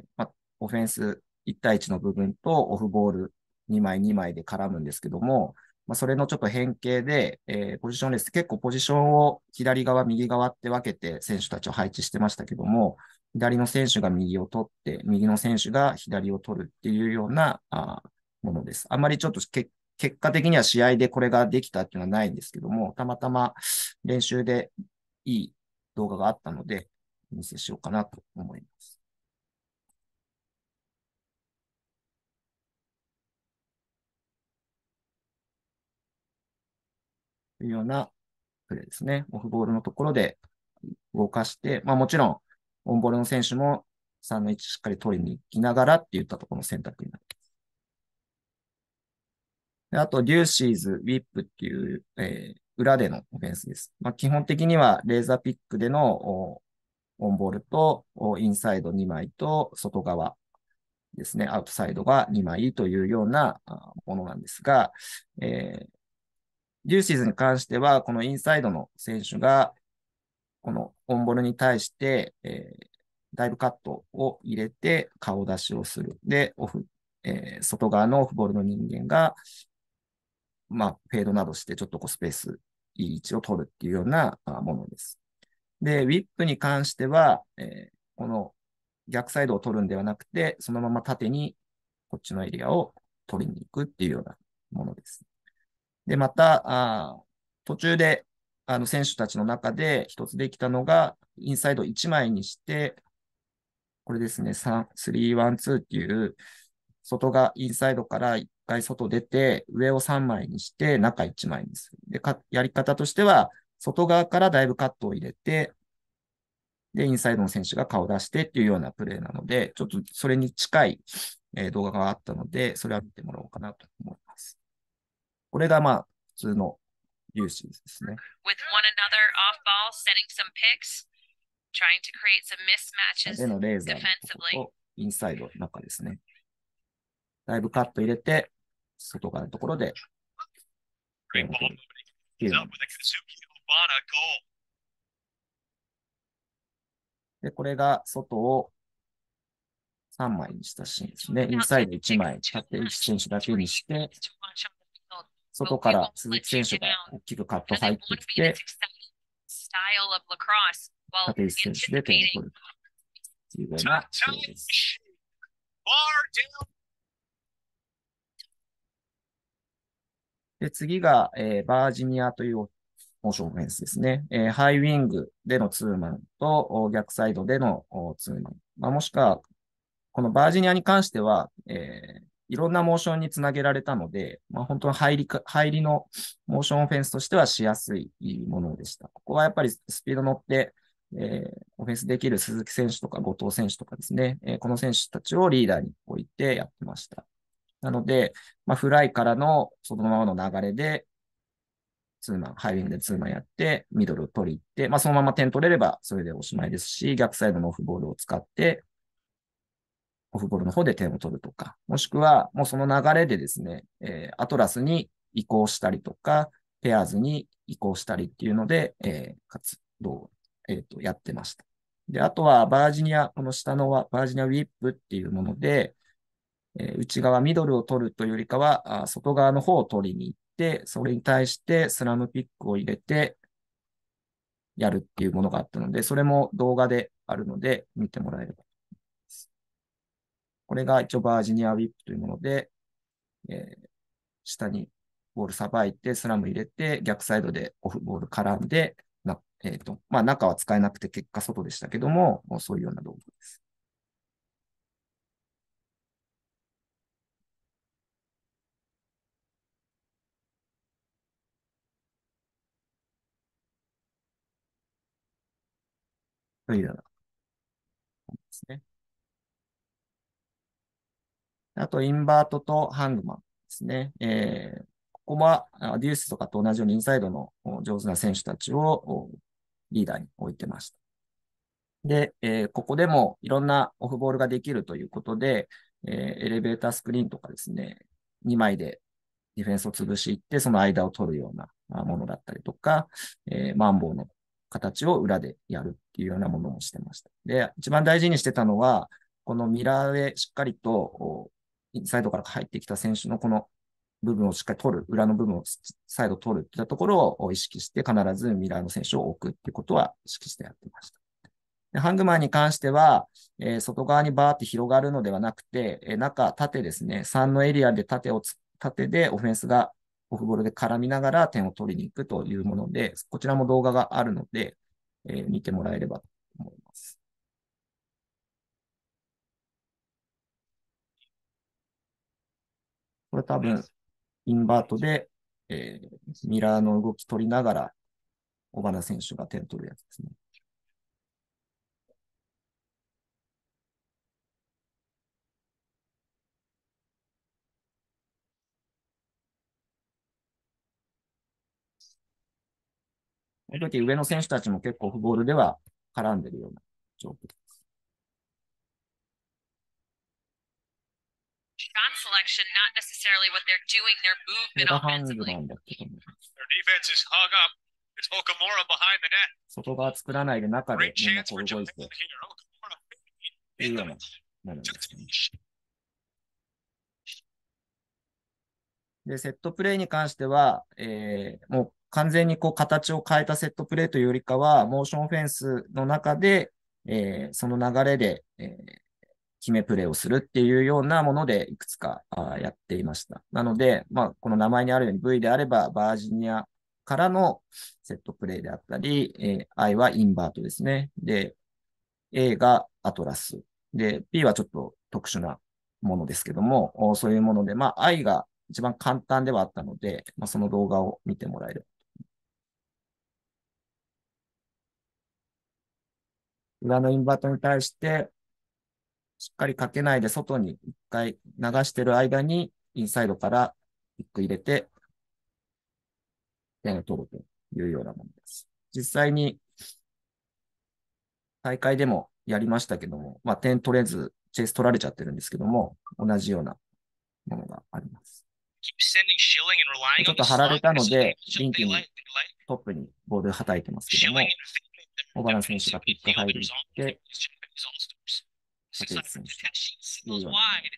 オフェンス1対1の部分とオフボール2枚2枚で絡むんですけども、それのちょっと変形で、ポジションレス、結構ポジションを左側、右側って分けて選手たちを配置してましたけども、左の選手が右を取って、右の選手が左を取るっていうようなものです。あんまりちょっと結果的には試合でこれができたっていうのはないんですけども、たまたま練習でいい動画があったので、お見せしようかなと思います。というようなプレーですね。オフボールのところで動かして、もちろん、オンボールの選手も3の1しっかり取りに行きながらっていったところの選択になります。であと、デューシーズ、ウィップっていう、裏でのオフェンスです。基本的にはレーザーピックでのオンボールとインサイド2枚と外側ですね、アウトサイドが2枚というようなものなんですが、デューシーズに関しては、このインサイドの選手が、このオンボールに対して、ダイブカットを入れて顔出しをする。で、外側のオフボールの人間が、フェードなどしてちょっとスペース、いい位置を取るっていうようなものです。で、ウィップに関しては、この逆サイドを取るんではなくて、そのまま縦にこっちのエリアを取りに行くっていうようなものです。で、また、途中で選手たちの中で一つできたのが、インサイド1枚にして、これですね、3、1、2っていう、外がインサイドから1回外出て、上を3枚にして中1枚にする。で、やり方としては、外側からだいぶカットを入れて、 で、インサイドの選手が顔を出してっていうようなプレーなので、ちょっとそれに近い、動画があったので、それは見てもらおうかなと思います。これがまあ、普通のユーシーですね。 with one another off ball, setting some picks, trying to create some mismatches でのレーザーのと defensively. ころと、インサイドの中ですね。だいぶカット入れて、外側のところで、 Great ball movement. He's up with a Kazuki Obana goal. で、これが外を3枚にしたシーンですね。インサイド1枚、縦1選手だけにして、外から鈴木選手が大きくカット入ってきて、縦1選手で点を取るというようなプレーです。で、次が、バージニアというモーションオフェンスですね。ハイウィングでのツーマンと逆サイドでのツーマン。まあ、もしくは、このバージニアに関しては、いろんなモーションにつなげられたので、まあ、本当に入りのモーションオフェンスとしてはしやすいものでした。ここはやっぱりスピード乗って、オフェンスできる鈴木選手とか後藤選手とかですね、この選手たちをリーダーに置いてやってました。なので、まあ、フライからのそのままの流れで、ツーマン、ハイウィングでツーマンやって、ミドルを取り入って、まあ、そのまま点取れればそれでおしまいですし、逆サイドのオフボールを使って、オフボールの方で点を取るとか、もしくはもうその流れでですね、アトラスに移行したりとか、ペアーズに移行したりっていうので、活動を、やってました。で、あとはバージニア、この下のはバージニアウィップっていうもので、内側ミドルを取るというよりかは、外側の方を取りに行って、それに対してスラムピックを入れてやるっていうものがあったので、それも動画であるので見てもらえれば。これが一応バージニアウィップというもので、下にボールさばいて、スラム入れて、逆サイドでオフボール絡んで、まあ中は使えなくて結果外でしたけども、そういうような動画です。というようなですね。あと、インバートとハングマンですね。ここはデュースとかと同じようにインサイドの上手な選手たちをリーダーに置いてました。で、ここでもいろんなオフボールができるということで、エレベータースクリーンとかですね、2枚でディフェンスを潰しいって、その間を取るようなものだったりとか、マンボウの形を裏でやるっていうようなものもしてました。で、一番大事にしてたのは、このミラーでしっかりとインサイドから入ってきた選手のこの部分をしっかり取る、裏の部分を再度取るっていったところを意識して、必ずミラーの選手を置くっていうことは意識してやってました。でハングマンに関しては、外側にバーって広がるのではなくて、中、縦ですね、3のエリアで縦でオフェンスがオフボールで絡みながら点を取りに行くというもので、こちらも動画があるので、見てもらえればと思います。これ多分、インバートで、ミラーの動き取りながら、小花選手が点取るやつですね。この時上の選手たちも結構オフボールでは絡んでるような状況です。 Shot selection, not necessarily what they're doing, their これ movement がハング offensively. マンだったと思います。 Their defense is hung up. It's Okamura behind the net. 外側作らないで中で Great みんな chance こう for 動い Japan て here. Okamura っていう in よ the うなものですね。で、セットプレーに関しては、もう完全にこう形を変えたセットプレーというよりかは、モーションオフェンスの中で、その流れで、決めプレーをするっていうようなものでいくつかやっていました。なので、まあ、この名前にあるように V であればバージニアからのセットプレーであったり、I はインバートですね。で、A がアトラス。で、P はちょっと特殊なものですけども、そういうもので、まあ、I が一番簡単ではあったので、まあ、その動画を見てもらえれば。 裏のインバートに対して、しっかりかけないで外に一回流してる間に、インサイドからキック入れて、点を取るというようなものです。実際に、大会でもやりましたけども、まあ、点取れず、チェイス取られちゃってるんですけども、同じようなものがあります。ちょっと張られたので、リンキにトップにボール叩いてますけども、小原選手がピック入りして、竹内選手というようなものです。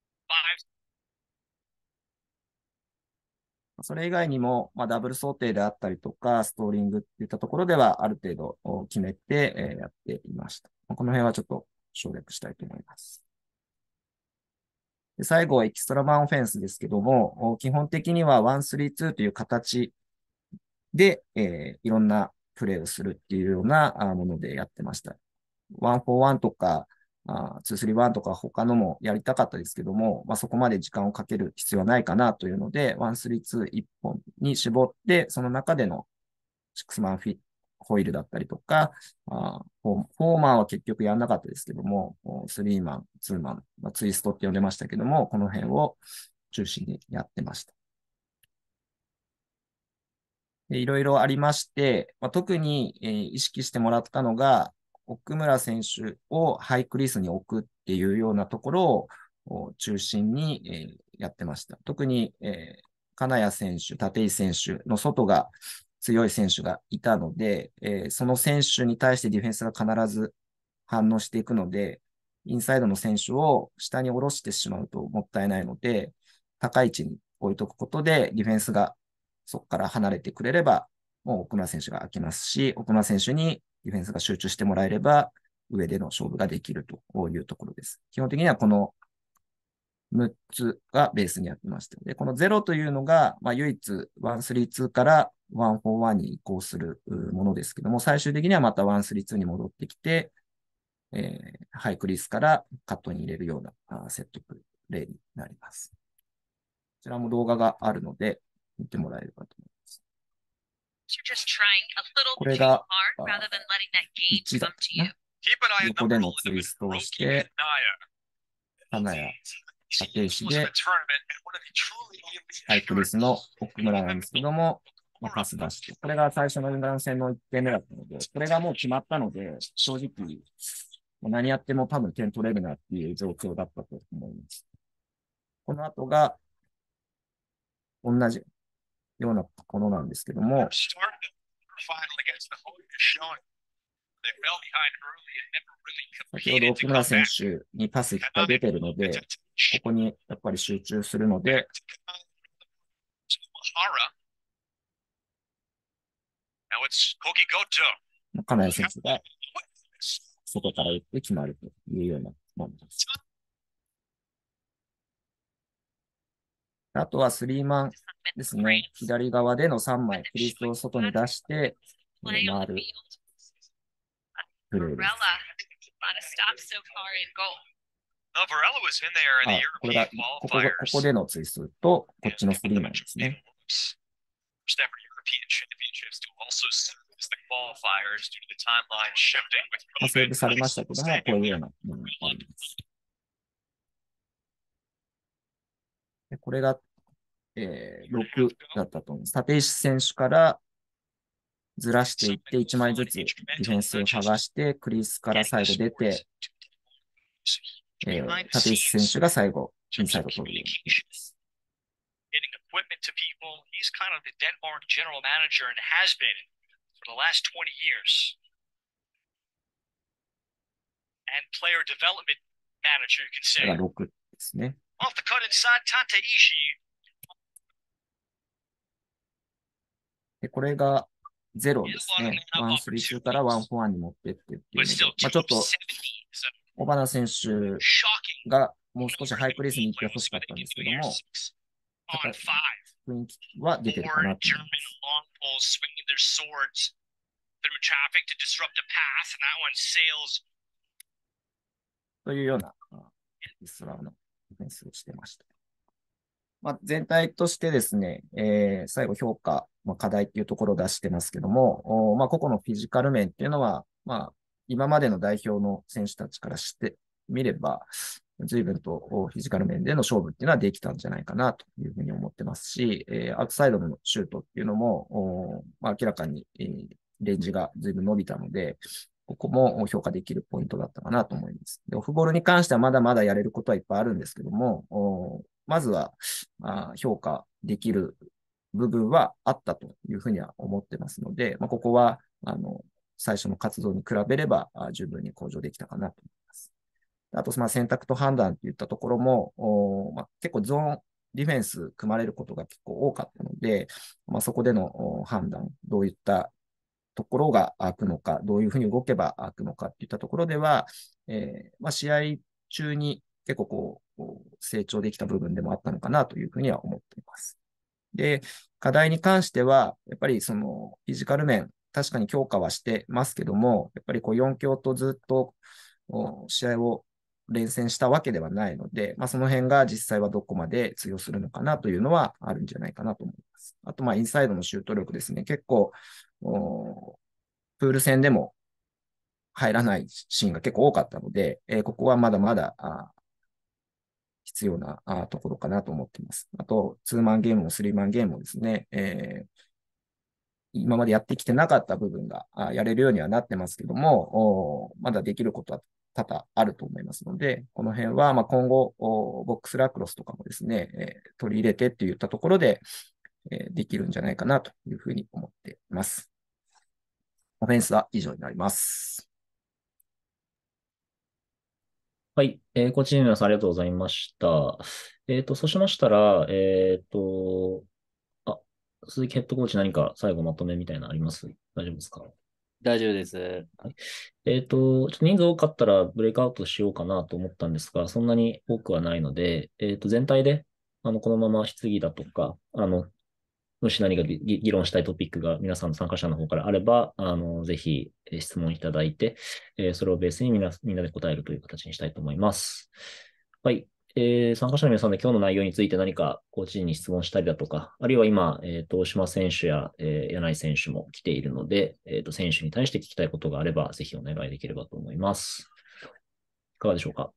それ以外にも、まあ、ダブル想定であったりとか、ストーリングっていったところでは、ある程度決めて、やっていました。この辺はちょっと省略したいと思います。で最後はエキストラマンオフェンスですけども、基本的には1-3-2という形で、いろんなプレーをするっていうようなものでやってました。1-4-1とか、2-3-1とか他のもやりたかったですけども、まあ、そこまで時間をかける必要はないかなというので、1-3-2一本に絞って、その中での6マンホイールだったりとか、フォーマンは結局やんなかったですけども、3マン、2マン、まあ、ツイストって呼んでましたけども、この辺を中心にやってました。いろいろありまして、まあ、特に、意識してもらったのが、奥村選手をハイクリスに置くっていうようなところを中心に、やってました。特に、金谷選手、立石選手の外が強い選手がいたので、その選手に対してディフェンスが必ず反応していくので、インサイドの選手を下に下ろしてしまうともったいないので、高い位置に置いとくことで、ディフェンスがそこから離れてくれれば、もう奥村選手が空きますし、奥村選手にディフェンスが集中してもらえれば、上での勝負ができるというところです。基本的にはこの6つがベースにやってました。で、この0というのが、まあ、唯一1-3-2から1-4-1に移行するものですけども、最終的にはまた1-3-2に戻ってきて、ハイクリスからカットに入れるようなセットプレーになります。こちらも動画があるので、見てもらえればと思います。これが1だったかな。横でのツイストをして、金谷、立石で、ハイクリスの奥村なんですけども、まあ、パス出して、これが最初のイングランド戦の1点目だったので、これがもう決まったので、正直、何やっても多分点取れるなっていう状況だったと思います。この後が、同じようなものなんですけども、先ほど奥村選手にパスいっぱい出てるので、ここにやっぱり集中するので、金谷選手が外から打って決まるというようなものです。あとはスリーマンですね。左側での3枚、フリースを外に出して、回るプレーです。これがここでのツイストと、こっちのスリーマンですね。セーブされましたけども、こういうようなものがあります。でこれが、6だったと思います。立石選手からずらしていって、1枚ずつディフェンスを剥がして、クリスから最後出て、立石選手が最後、インサイドを取るようになります。これが6ですね。でこれが0ですね。1-3-2から1-4-1に持ってってっていうので、まあ、ちょっと、小花選手がもう少しハイプレスに行ってほしかったんですけども、雰囲気は出てるかなと思います。というようなイスラムのディフェンスをしてました。まあ、全体としてですね、最後評価、課題っていうところを出してますけども、まあ、個々のフィジカル面っていうのは、まあ、 今までの代表の選手たちからしてみれば、随分とフィジカル面での勝負っていうのはできたんじゃないかなというふうに思ってますし、アウトサイドのシュートっていうのも、明らかに、レンジが随分伸びたので、ここも評価できるポイントだったかなと思います。で、オフボールに関してはまだまだやれることはいっぱいあるんですけども、まずは評価できる部分はあったというふうには思ってますので、ここは最初の活動に比べれば十分に向上できたかなと思います。あと、選択と判断といったところも、結構ゾーンディフェンス組まれることが結構多かったので、そこでの判断、どういったところが開くのか、どういうふうに動けば開くのかっていったところでは、試合中に結構成長できた部分でもあったのかなというふうには思っています。で、課題に関しては、やっぱりそのフィジカル面、確かに強化はしてますけども、やっぱり4強とずっと試合を連戦したわけではないので、その辺が実際はどこまで通用するのかなというのはあるんじゃないかなと思います。あと、インサイドのシュート力ですね。結構、プール戦でも入らないシーンが結構多かったので、ここはまだまだ必要なところかなと思っています。あと、ツーマンゲームもスリーマンゲームもですね、今までやってきてなかった部分がやれるようにはなってますけども、まだできることは多々あると思いますので、この辺は今後、ボックスラクロスとかもですね、取り入れてっていったところで、できるんじゃないかなというふうに思っています。オフェンスは以上になります。 はい。コーチの皆さんありがとうございました。そうしましたら、鈴木ヘッドコーチ何か最後まとめみたいなのあります？大丈夫ですか？ 大丈夫です。 ちょっと人数多かったらブレイクアウトしようかなと思ったんですが、そんなに多くはないので、全体で、このまま質疑だとか、もし何か議論したいトピックが皆さんの参加者の方からあれば、ぜひ質問いただいて、それをベースにみんなで答えるという形にしたいと思います。はい。参加者の皆さんで今日の内容について何かコーチ陣に質問したりだとか、あるいは今、大島選手や、柳井選手も来ているので、選手に対して聞きたいことがあれば、ぜひお願いできればと思います。いかがでしょうか？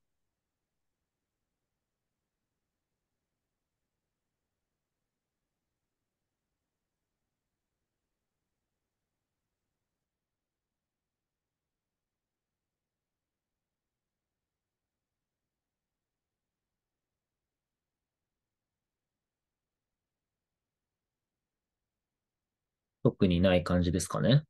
特にない感じですかね。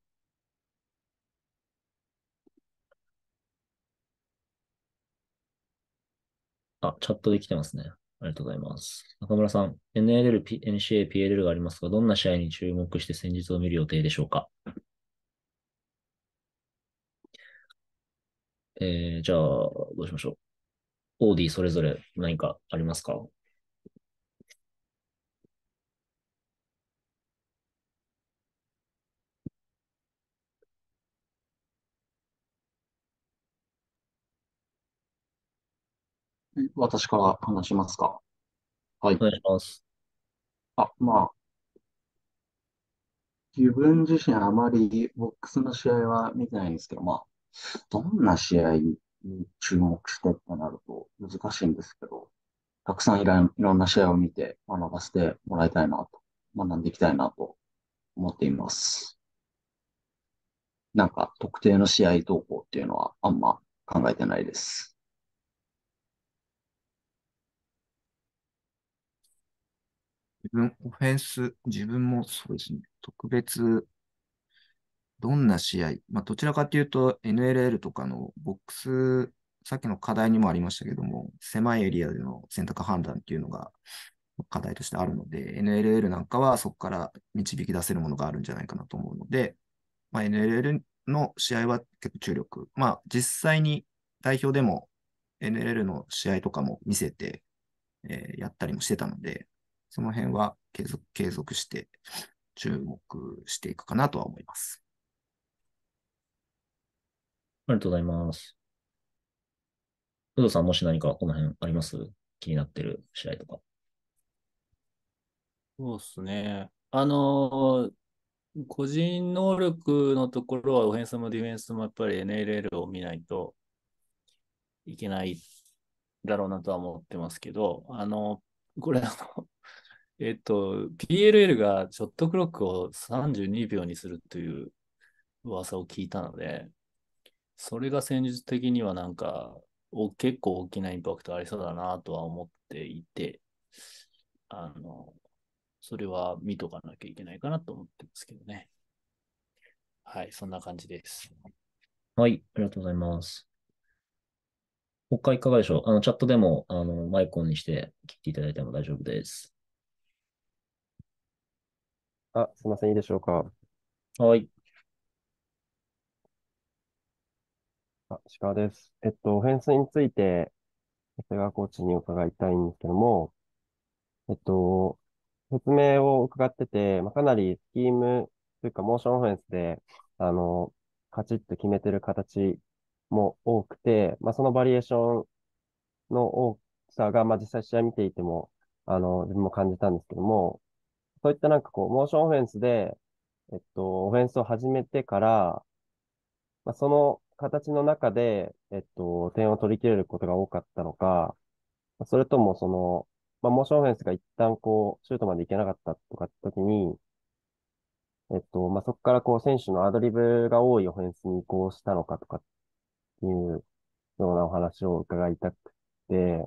チャットで来てますね。ありがとうございます。中村さん、NLL、NCA、PLL がありますが、どんな試合に注目して戦術を見る予定でしょうか？じゃあ、どうしましょう。オーディそれぞれ何かありますか？ 私から話しますか。はい。 お願いします。 自分自身あまりボックスの試合は見てないんですけど、どんな試合に注目してってなると難しいんですけど、たくさんいろんな試合を見て学ばせてもらいたいなと、学んでいきたいなと思っています。なんか特定の試合動向っていうのはあんま考えてないです。 オフェンス、自分もそうですね。特別、どんな試合、どちらかというと NLL とかのボックス、さっきの課題にもありましたけども、狭いエリアでの選択判断っていうのが課題としてあるので、NLL なんかはそこから導き出せるものがあるんじゃないかなと思うので、NLL の試合は結構注力。実際に代表でも NLL の試合とかも見せて、やったりもしてたので、その辺は継続して注目していくかなとは思います。 ありがとうございます。有働さん、もし何かこの辺あります？気になってる試合とか。 そうですね。 個人能力のところはオフェンスもディフェンスもやっぱり NLL を見ないといけないだろうなとは思ってますけど、これPLL がショットクロックを32秒にするという噂を聞いたので、それが戦術的にはなんか結構大きなインパクトありそうだなとは思っていて、それは見とかなきゃいけないかなと思ってますけどね。はい、そんな感じです。 はい、ありがとうございます。他いかがでしょう？チャットでも、マイクオンにして聞いていただいても大丈夫です。 すいません、いいでしょうか。 はい。 石川です。オフェンスについて、長谷川コーチに伺いたいんですけども、えっと、説明を伺ってて、かなりスキームというか、モーションオフェンスで、あの、カチッと決めてる形も多くて、そのバリエーションの大きさが、実際試合見ていても、自分も感じたんですけども、そういったなんかこう、モーションオフェンスで、オフェンスを始めてから、その形の中で、点を取り切れることが多かったのか、それともモーションオフェンスが一旦こう、シュートまでいけなかったとかって時に、そこからこう、選手のアドリブが多いオフェンスに移行したのかとかっていうようなお話を伺いたくて、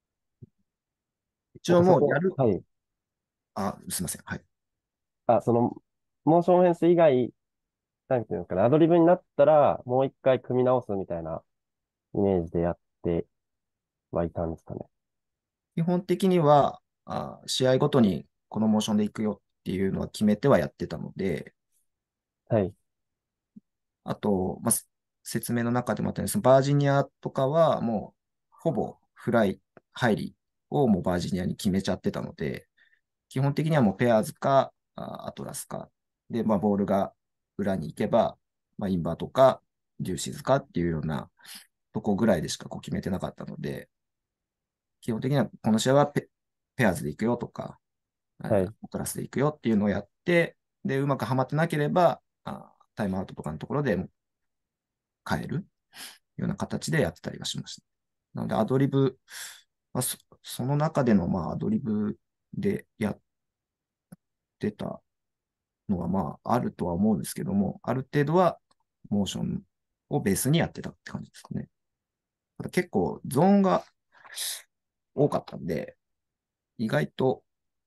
一応もうやる、 はい。 すいません。はい。 その、モーションオフェンス以外、なんていうんですかね、アドリブになったら、もう一回組み直すみたいなイメージでやってはいたんですかね。 基本的には、試合ごとにこのモーションで行くよっていうのは決めてはやってたので、 はい。 あと、説明の中でもあったように、そのバージニアとかはもう、ほぼフライ、入りをもうバージニアに決めちゃってたので、基本的にはもうペアーズか、アトラスか、で、ボールが裏に行けば、インバートか、デューシーズかっていうようなとこぐらいでしかこう決めてなかったので、基本的にはこの試合はペアーズで行くよとか、 はい。 アトラスで行くよっていうのをやって、で、うまくはまってなければ、タイムアウトとかのところで変えるような形でやってたりはしました。なので、アドリブ、その中での、アドリブでやってたのは、あるとは思うんですけども、ある程度は、モーションをベースにやってたって感じですかね。ただ結構、ゾーンが多かったんで、意外と、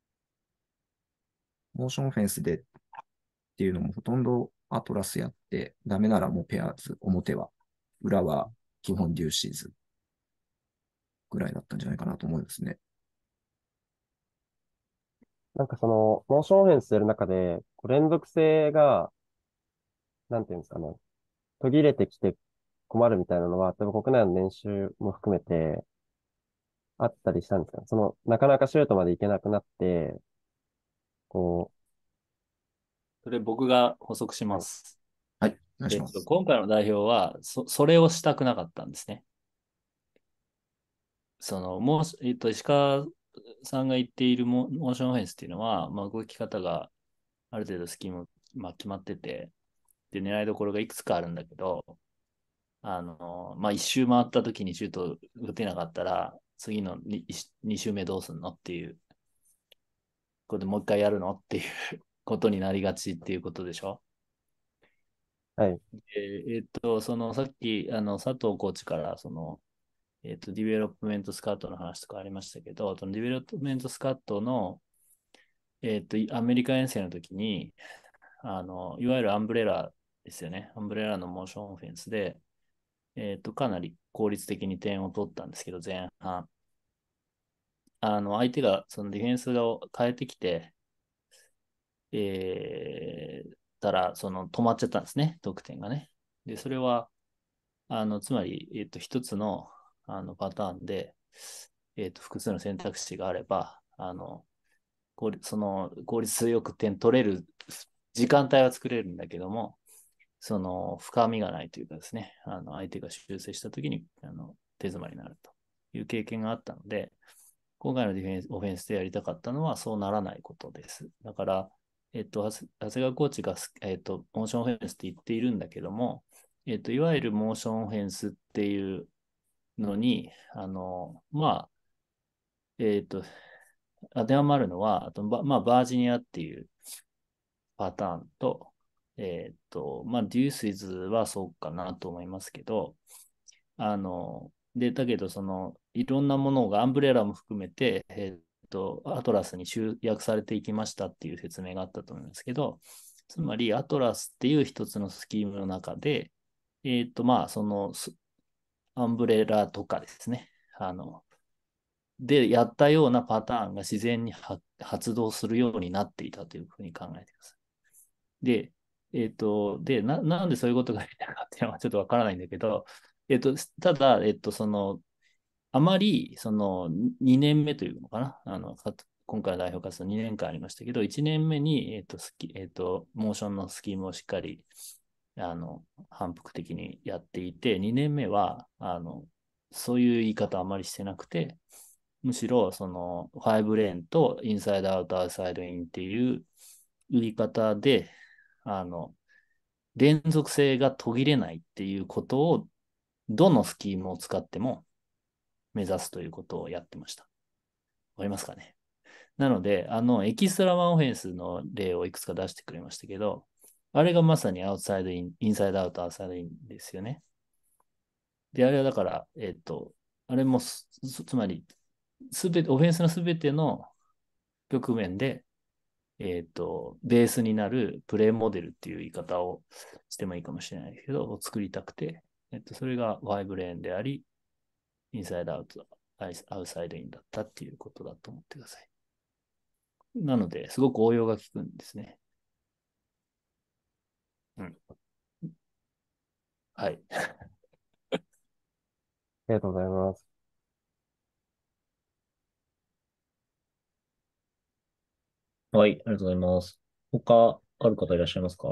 モーションオフェンスでっていうのもほとんどアトラスやって、ダメならもうペアーズ、表は、裏は基本デューシーズぐらいだったんじゃないかなと思いますね。 なんかモーションオフェンスやる中で、こう連続性が、なんていうんですかね、途切れてきて困るみたいなのは、多分国内の練習も含めてあったりしたんですか？なかなかシュートまでいけなくなって、こそれ僕が補足します。 はい、お願いします。 今回の代表はそれをしたくなかったんですね。もう、石川さんが言っているモーションオフェンスっていうのは、動き方がある程度スキーム、決まってて、で、狙いどころがいくつかあるんだけど、一周回った時にシュート打てなかったら、次の2周目どうすんのっていう、これでもう一回やるのっていうことになりがちっていうことでしょ。 はい。 さっき、佐藤コーチから、ディベロップメントスカットの話とかありましたけど、そのディベロップメントスカットの、アメリカ遠征の時に、いわゆるアンブレラですよね。アンブレラのモーションオフェンスで、かなり効率的に点を取ったんですけど、前半。相手がそのディフェンスを変えてきて、止まっちゃったんですね、得点がね。で、それは、つまり、一つの、パターンで、複数の選択肢があれば、その効率よく点取れる時間帯は作れるんだけども、その深みがないというかですね、相手が修正したときに手詰まりになるという経験があったので、今回のオフェンスでやりたかったのはそうならないことです。だから、 長谷川コーチがモーションオフェンスって言っているんだけども、いわゆるモーションオフェンスっていうのに、まあ、当てはまるのは、まあ、バージニアっていうパターンと、まあ、デュースイズはそうかなと思いますけど、だけど、いろんなものがアンブレラも含めて、アトラスに集約されていきましたっていう説明があったと思いますけど、つまりアトラスっていう一つのスキームの中で、まあ、アンブレラとかですね、でやったようなパターンが自然に発動するようになっていたというふうに考えてください。で、なんでそういうことが言えたかっていうのはちょっとわからないんだけど、ただ、あまり、2年目というのかな、今回の代表活動2年間ありましたけど、1年目に、モーションのスキームをしっかり、反復的にやっていて、2年目は、そういう言い方あまりしてなくて、むしろ、5レーンとインサイドアウト、アウトサイドインっていう言い方で、連続性が途切れないっていうことを、どのスキームを使っても目指すということをやってました。わかりますかね？なので、エキストラワンオフェンスの例をいくつか出してくれましたけど、あれがまさにアウトサイドイン、インサイドアウト、アウトサイドインですよね。で、あれはだから、あれもつまり、オフェンスのすべての局面で、ベースになるプレーモデルっていう言い方をしてもいいかもしれないけど、を作りたくて、それが5レーンであり、インサイドアウト、アウトサイドインだったっていうことだと思ってください。なので、すごく応用が効くんですね。うん。はい。 ありがとうございます。 はい、ありがとうございます。他、ある方いらっしゃいますか？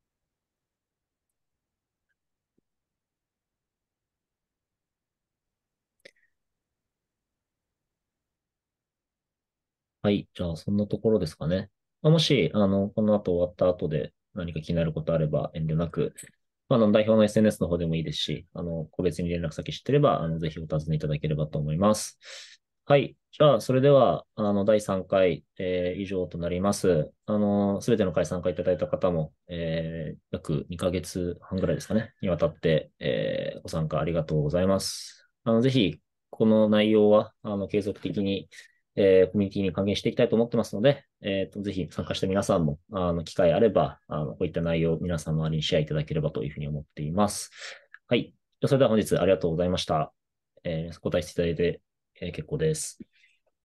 はい。じゃあ、そんなところですかね。もし、この後終わった後で何か気になることあれば遠慮なく、代表の SNS の方でもいいですし、個別に連絡先知ってれば、ぜひお尋ねいただければと思います。はい。じゃあ、それでは、第3回、以上となります。すべての回参加いただいた方も、約2ヶ月半ぐらいですかね、にわたって、ご参加ありがとうございます。ぜひ、この内容は、継続的に、コミュニティに還元していきたいと思ってますので、ぜひ参加した皆さんも、機会あれば、こういった内容を皆さんの周りにシェアいただければというふうに思っています。はい。それでは本日ありがとうございました。答えしていただいて、結構です。